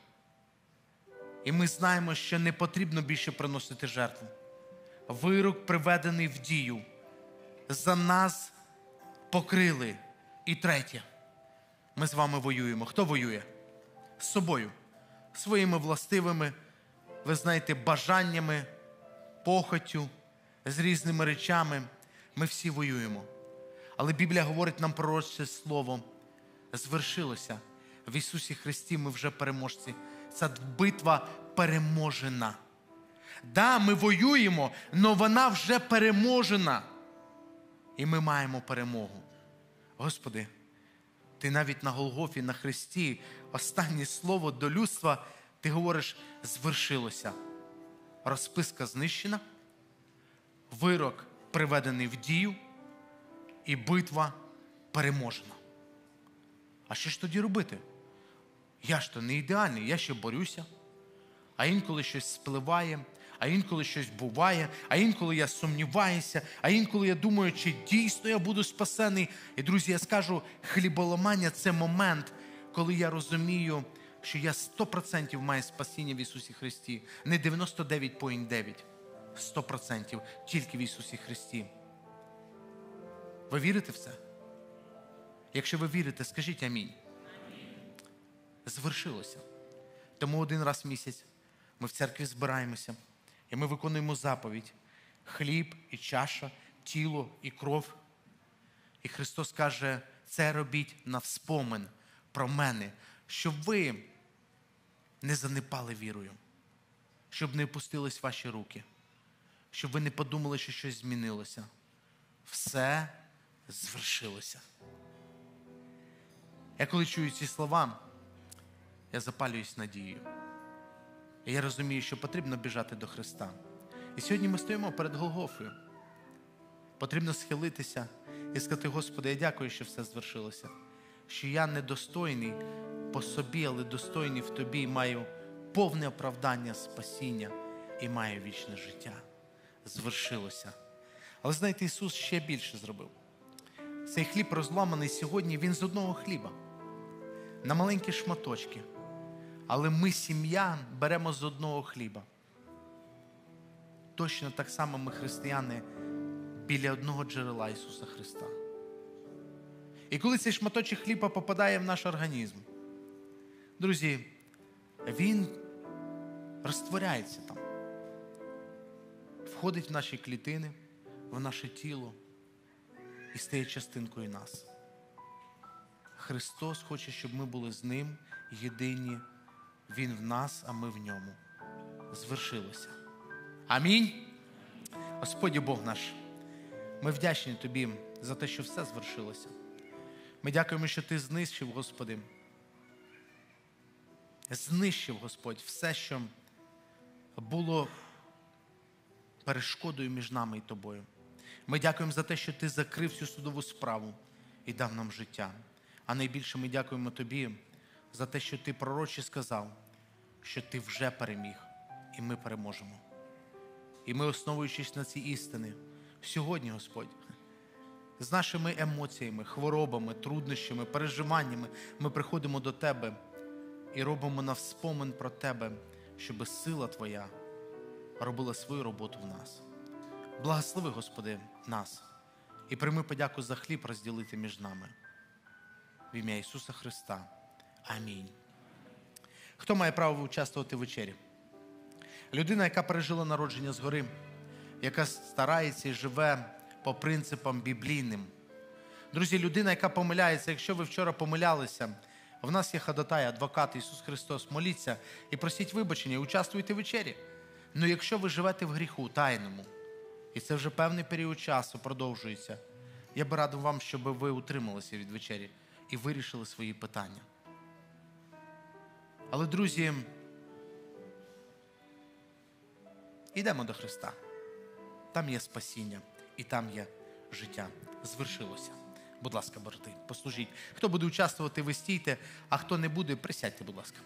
D: І ми знаємо, що не потрібно більше приносити жертву. Вирок приведений в дію. За нас покрили. І третє. Ми з вами воюємо. Хто воює? З собою. Своїми властивими, ви знаєте, бажаннями, похотю, з різними речами. Ми всі воюємо. Але Біблія говорить нам пророче слово: «Звершилося». В Ісусі Христі ми вже переможці. Ця битва переможена. Да, ми воюємо, але вона вже переможена. І ми маємо перемогу. Господи, Ти навіть на Голгофі, на Христі, останнє слово до людства, Ти говориш: «Звершилося». Розписка знищена, вирок приведений в дію, і битва переможена. А що ж тоді робити? Я ж то не ідеальний, я ще борюся. А інколи щось спливає, а інколи щось буває, а інколи я сумніваюся, а інколи я думаю, чи дійсно я буду спасений. І, друзі, я скажу, хліболамання – це момент, коли я розумію, що я 100% маю спасіння в Ісусі Христі. Не 99,9%. 100% тільки в Ісусі Христі. Ви вірите в це? Якщо ви вірите, скажіть амінь. Звершилося. Тому один раз в місяць ми в церкві збираємося і ми виконуємо заповідь: хліб і чаша, тіло і кров. І Христос каже: це робіть на вспомин про мене, щоб ви не занепали вірою, щоб не опустились ваші руки, щоб ви не подумали, що щось змінилося. Все звершилося. Я коли чую ці слова, я запалююсь надією. І я розумію, що потрібно біжати до Христа. І сьогодні ми стоїмо перед Голгофою. Потрібно схилитися і сказати: Господи, я дякую, що все звершилося. Що я недостойний по собі, але достойний в Тобі, і маю повне оправдання, спасіння і маю вічне життя. Звершилося. Але знаєте, Ісус ще більше зробив. Цей хліб розламаний сьогодні, він з одного хліба. На маленькі шматочки. Але ми, сім'я, беремо з одного хліба. Точно так само ми, християни, біля одного джерела Ісуса Христа. І коли цей шматочок хліба попадає в наш організм, друзі, він розтворяється там. Входить в наші клітини, в наше тіло і стає частинкою нас. Христос хоче, щоб ми були з Ним єдині. Він в нас, а ми в Ньому. Звершилося. Амінь. Господь Бог наш, ми вдячні Тобі за те, що все звершилося. Ми дякуємо, що Ти знищив, Господи. Знищив, Господь, все, що було перешкодою між нами і Тобою. Ми дякуємо за те, що Ти закрив цю судову справу і дав нам життя. А найбільше ми дякуємо Тобі за те, що Ти пророче сказав, що Ти вже переміг, і ми переможемо. І ми, основуючись на ці істини, сьогодні, Господь, з нашими емоціями, хворобами, труднощами, переживаннями, ми приходимо до Тебе і робимо навспомин про Тебе, щоб сила Твоя робила свою роботу в нас. Благослови, Господи, нас і прийми подяку за хліб розділити між нами. В ім'я Ісуса Христа. Амінь. Хто має право участвувати в вечері? Людина, яка пережила народження згори, яка старається і живе по принципам біблійним. Друзі, людина, яка помиляється, якщо ви вчора помилялися, в нас є ходатай, адвокат Ісус Христос. Моліться і просіть вибачення, і участвуйте в вечері. Ну якщо ви живете в гріху тайному, і це вже певний період часу продовжується, я би радив вам, щоб ви утрималися від вечері і вирішили свої питання. Але, друзі, йдемо до Христа. Там є спасіння і там є життя. Звершилося. Будь ласка, брати, послужіть. Хто буде участвувати, ви стійте, а хто не буде, присядьте, будь ласка.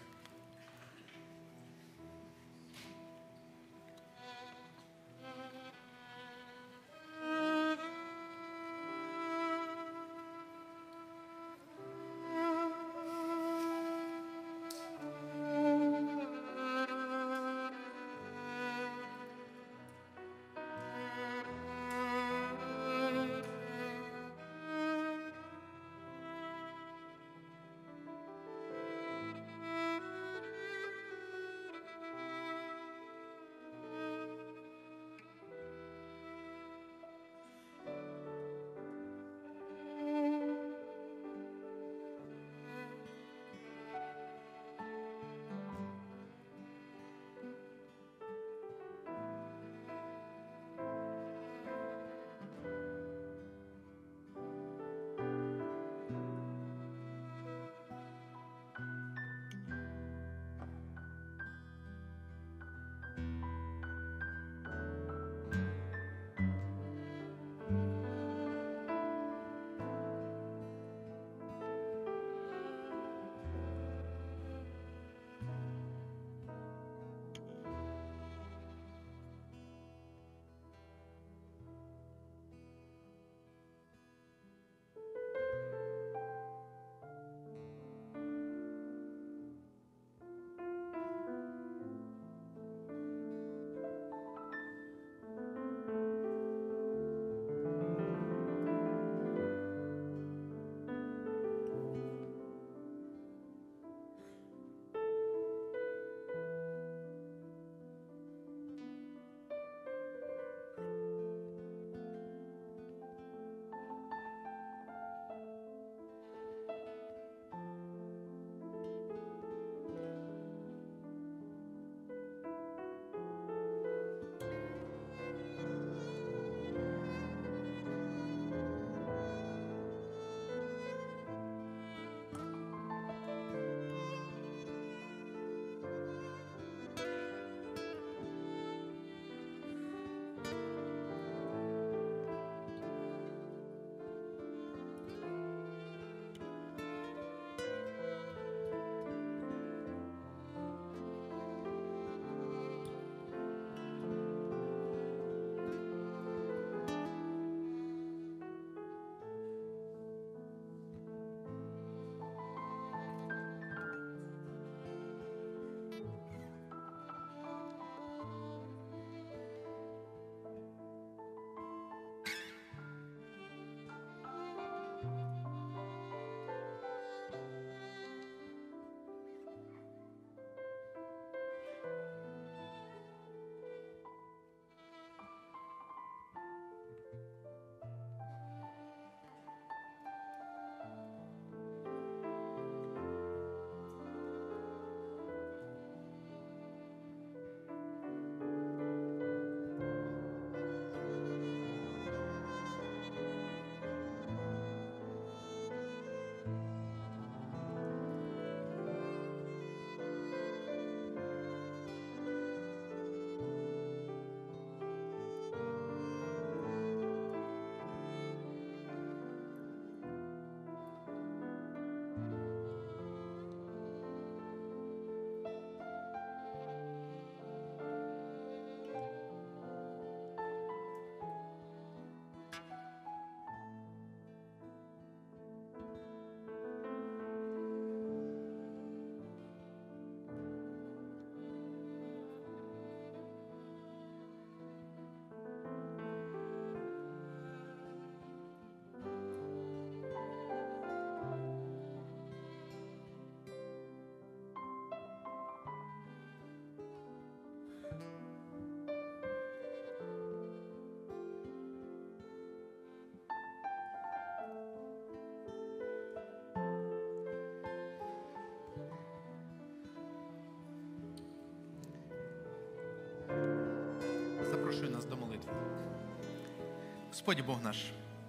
D: Господь Бог наш,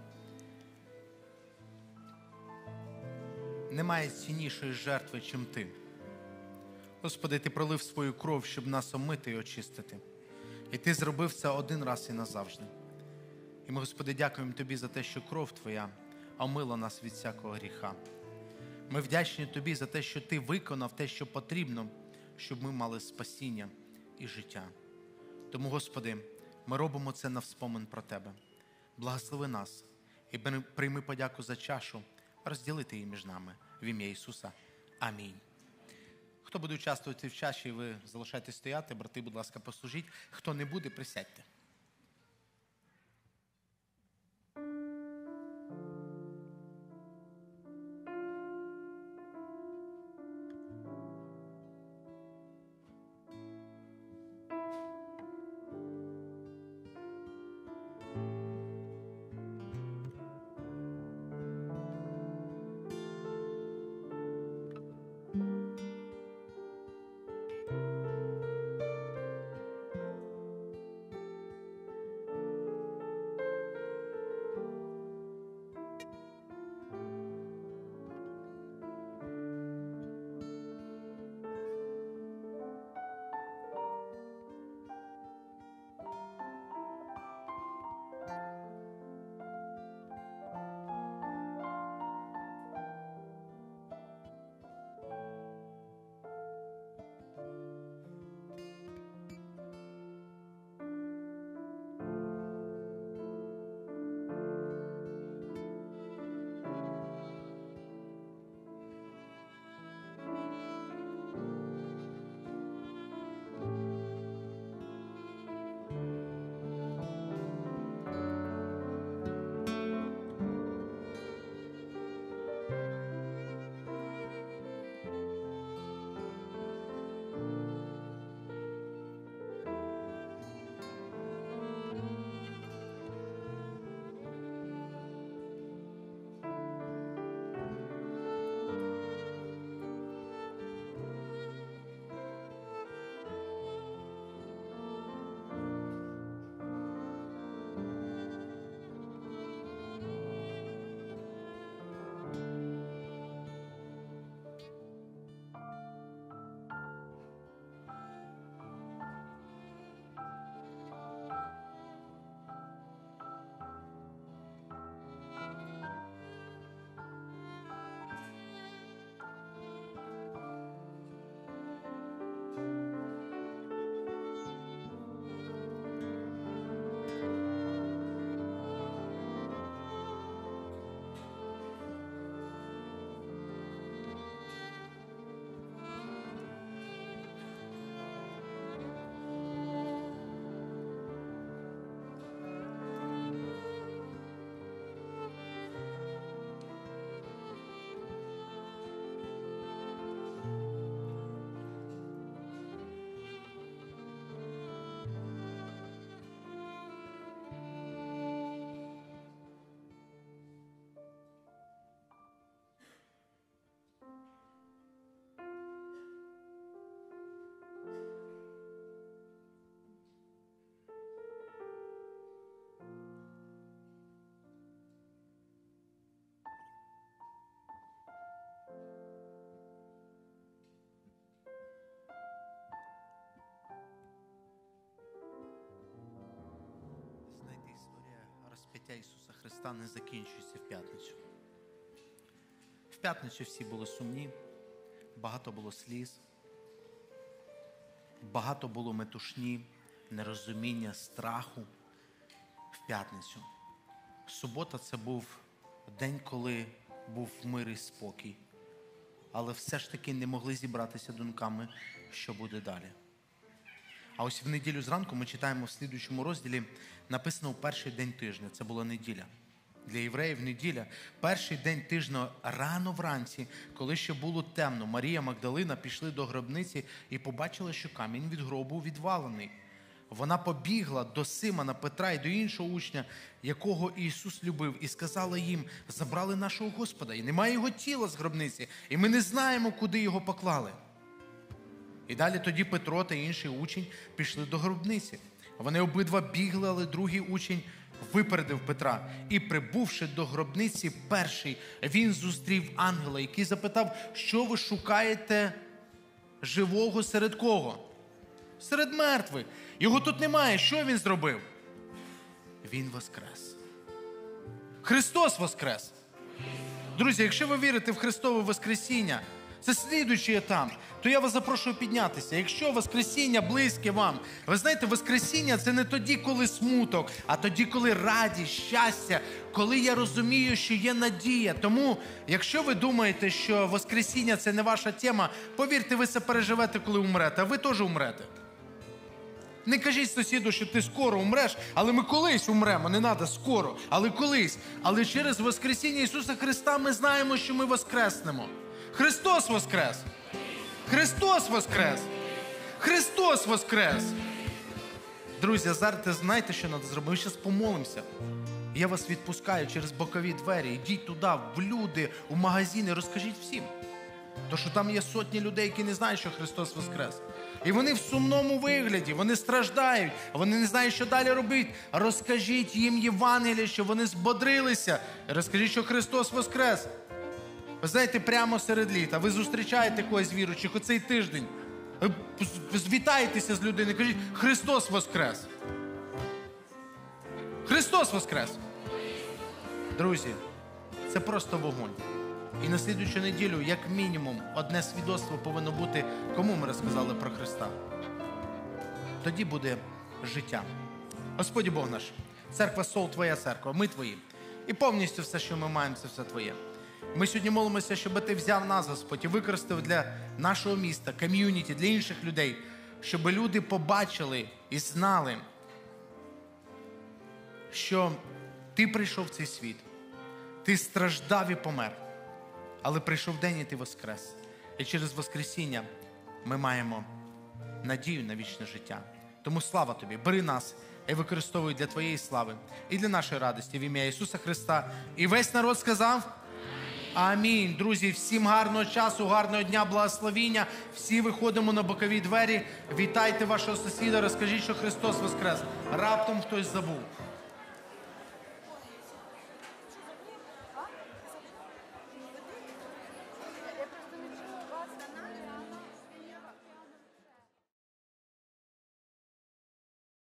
D: немає ціннішої жертви, чим Ти. Господи, Ти пролив свою кров, щоб нас омити і очистити. І Ти зробив це один раз і назавжди. І ми, Господи, дякуємо Тобі за те, що кров Твоя омила нас від всякого гріха. Ми вдячні Тобі за те, що Ти виконав те, що потрібно, щоб ми мали спасіння і життя. Тому, Господи, ми робимо це на вспомин про Тебе. Благослови нас і прийми подяку за чашу, розділити її між нами. В ім'я Ісуса. Амінь. Хто буде участвувати в чаші, ви залишайтесь стояти. Брати, будь ласка, послужіть. Хто не буде, присядьте. Розп'яття Ісуса Христа не закінчується в п'ятницю. В п'ятницю всі були сумні, багато було сліз, багато було метушні, нерозуміння, страху в п'ятницю. Субота – це був день, коли був мир і спокій. Але все ж таки не могли зібратися думками, що буде далі. А ось в неділю зранку ми читаємо в слідуючому розділі, написано у перший день тижня. Це була неділя. Для євреїв неділя. Перший день тижня рано вранці, коли ще було темно, Марія Магдалина пішли до гробниці і побачила, що камінь від гробу відвалений. Вона побігла до Симона, Петра і до іншого учня, якого Ісус любив, і сказала їм: забрали нашого Господа, і немає його тіла з гробниці, і ми не знаємо, куди його поклали. І далі тоді Петро та інший учень пішли до гробниці. Вони обидва бігли, але другий учень випередив Петра. І, прибувши до гробниці перший, він зустрів ангела, який запитав, що ви шукаєте живого серед кого? Серед мертвих. Його тут немає. Що він зробив? Він воскрес. Христос воскрес. Друзі, якщо ви вірите в Христове воскресіння, це слідуючий етап, то я вас запрошую піднятися. Якщо воскресіння близьке вам, ви знаєте, воскресіння – це не тоді, коли смуток, а тоді, коли радість, щастя, коли я розумію, що є надія. Тому, якщо ви думаєте, що воскресіння – це не ваша тема, повірте, ви це переживете, коли умрете, а ви теж умрете. Не кажіть сусіду, що ти скоро умреш, але ми колись умремо, не треба скоро, але колись. Але через воскресіння Ісуса Христа ми знаємо, що ми воскреснемо. Христос воскрес! Христос воскрес! Христос воскрес! Друзі, зараз знаєте, що треба зробити? Ми зараз помолимося. Я вас відпускаю через бокові двері. Йдіть туди, в люди, у магазини, розкажіть всім. Тому що там є сотні людей, які не знають, що Христос воскрес. І вони в сумному вигляді, вони страждають, вони не знають, що далі робити. Розкажіть їм Євангеліє, що вони збодрилися. Розкажіть, що Христос воскрес. Ви знаєте, прямо серед літа ви зустрічаєте когось з віруючих оцей тиждень. Звітаєтеся з людиною, кажіть, Христос воскрес. Христос воскрес. Друзі, це просто вогонь. І на слідуючу неділю, як мінімум, одне свідоцтво повинно бути, кому ми розказали про Христа. Тоді буде життя. Господь Бог наш, церква Сол, Твоя церква, ми Твої. І повністю все, що ми маємо, це все Твоє. Ми сьогодні молимося, щоб Ти взяв нас, Господь, і використав для нашого міста, ком'юніті, для інших людей, щоб люди побачили і знали, що Ти прийшов в цей світ, Ти страждав і помер, але прийшов день і Ти воскрес. І через воскресіння ми маємо надію на вічне життя. Тому слава Тобі, бери нас і використовуй для Твоєї слави і для нашої радості в ім'я Ісуса Христа. І весь народ сказав: амінь. Друзі, всім гарного часу, гарного дня, благословіння. Всі виходимо на бокові двері. Вітайте вашого сусіда, розкажіть, що Христос воскрес. Раптом хтось забув.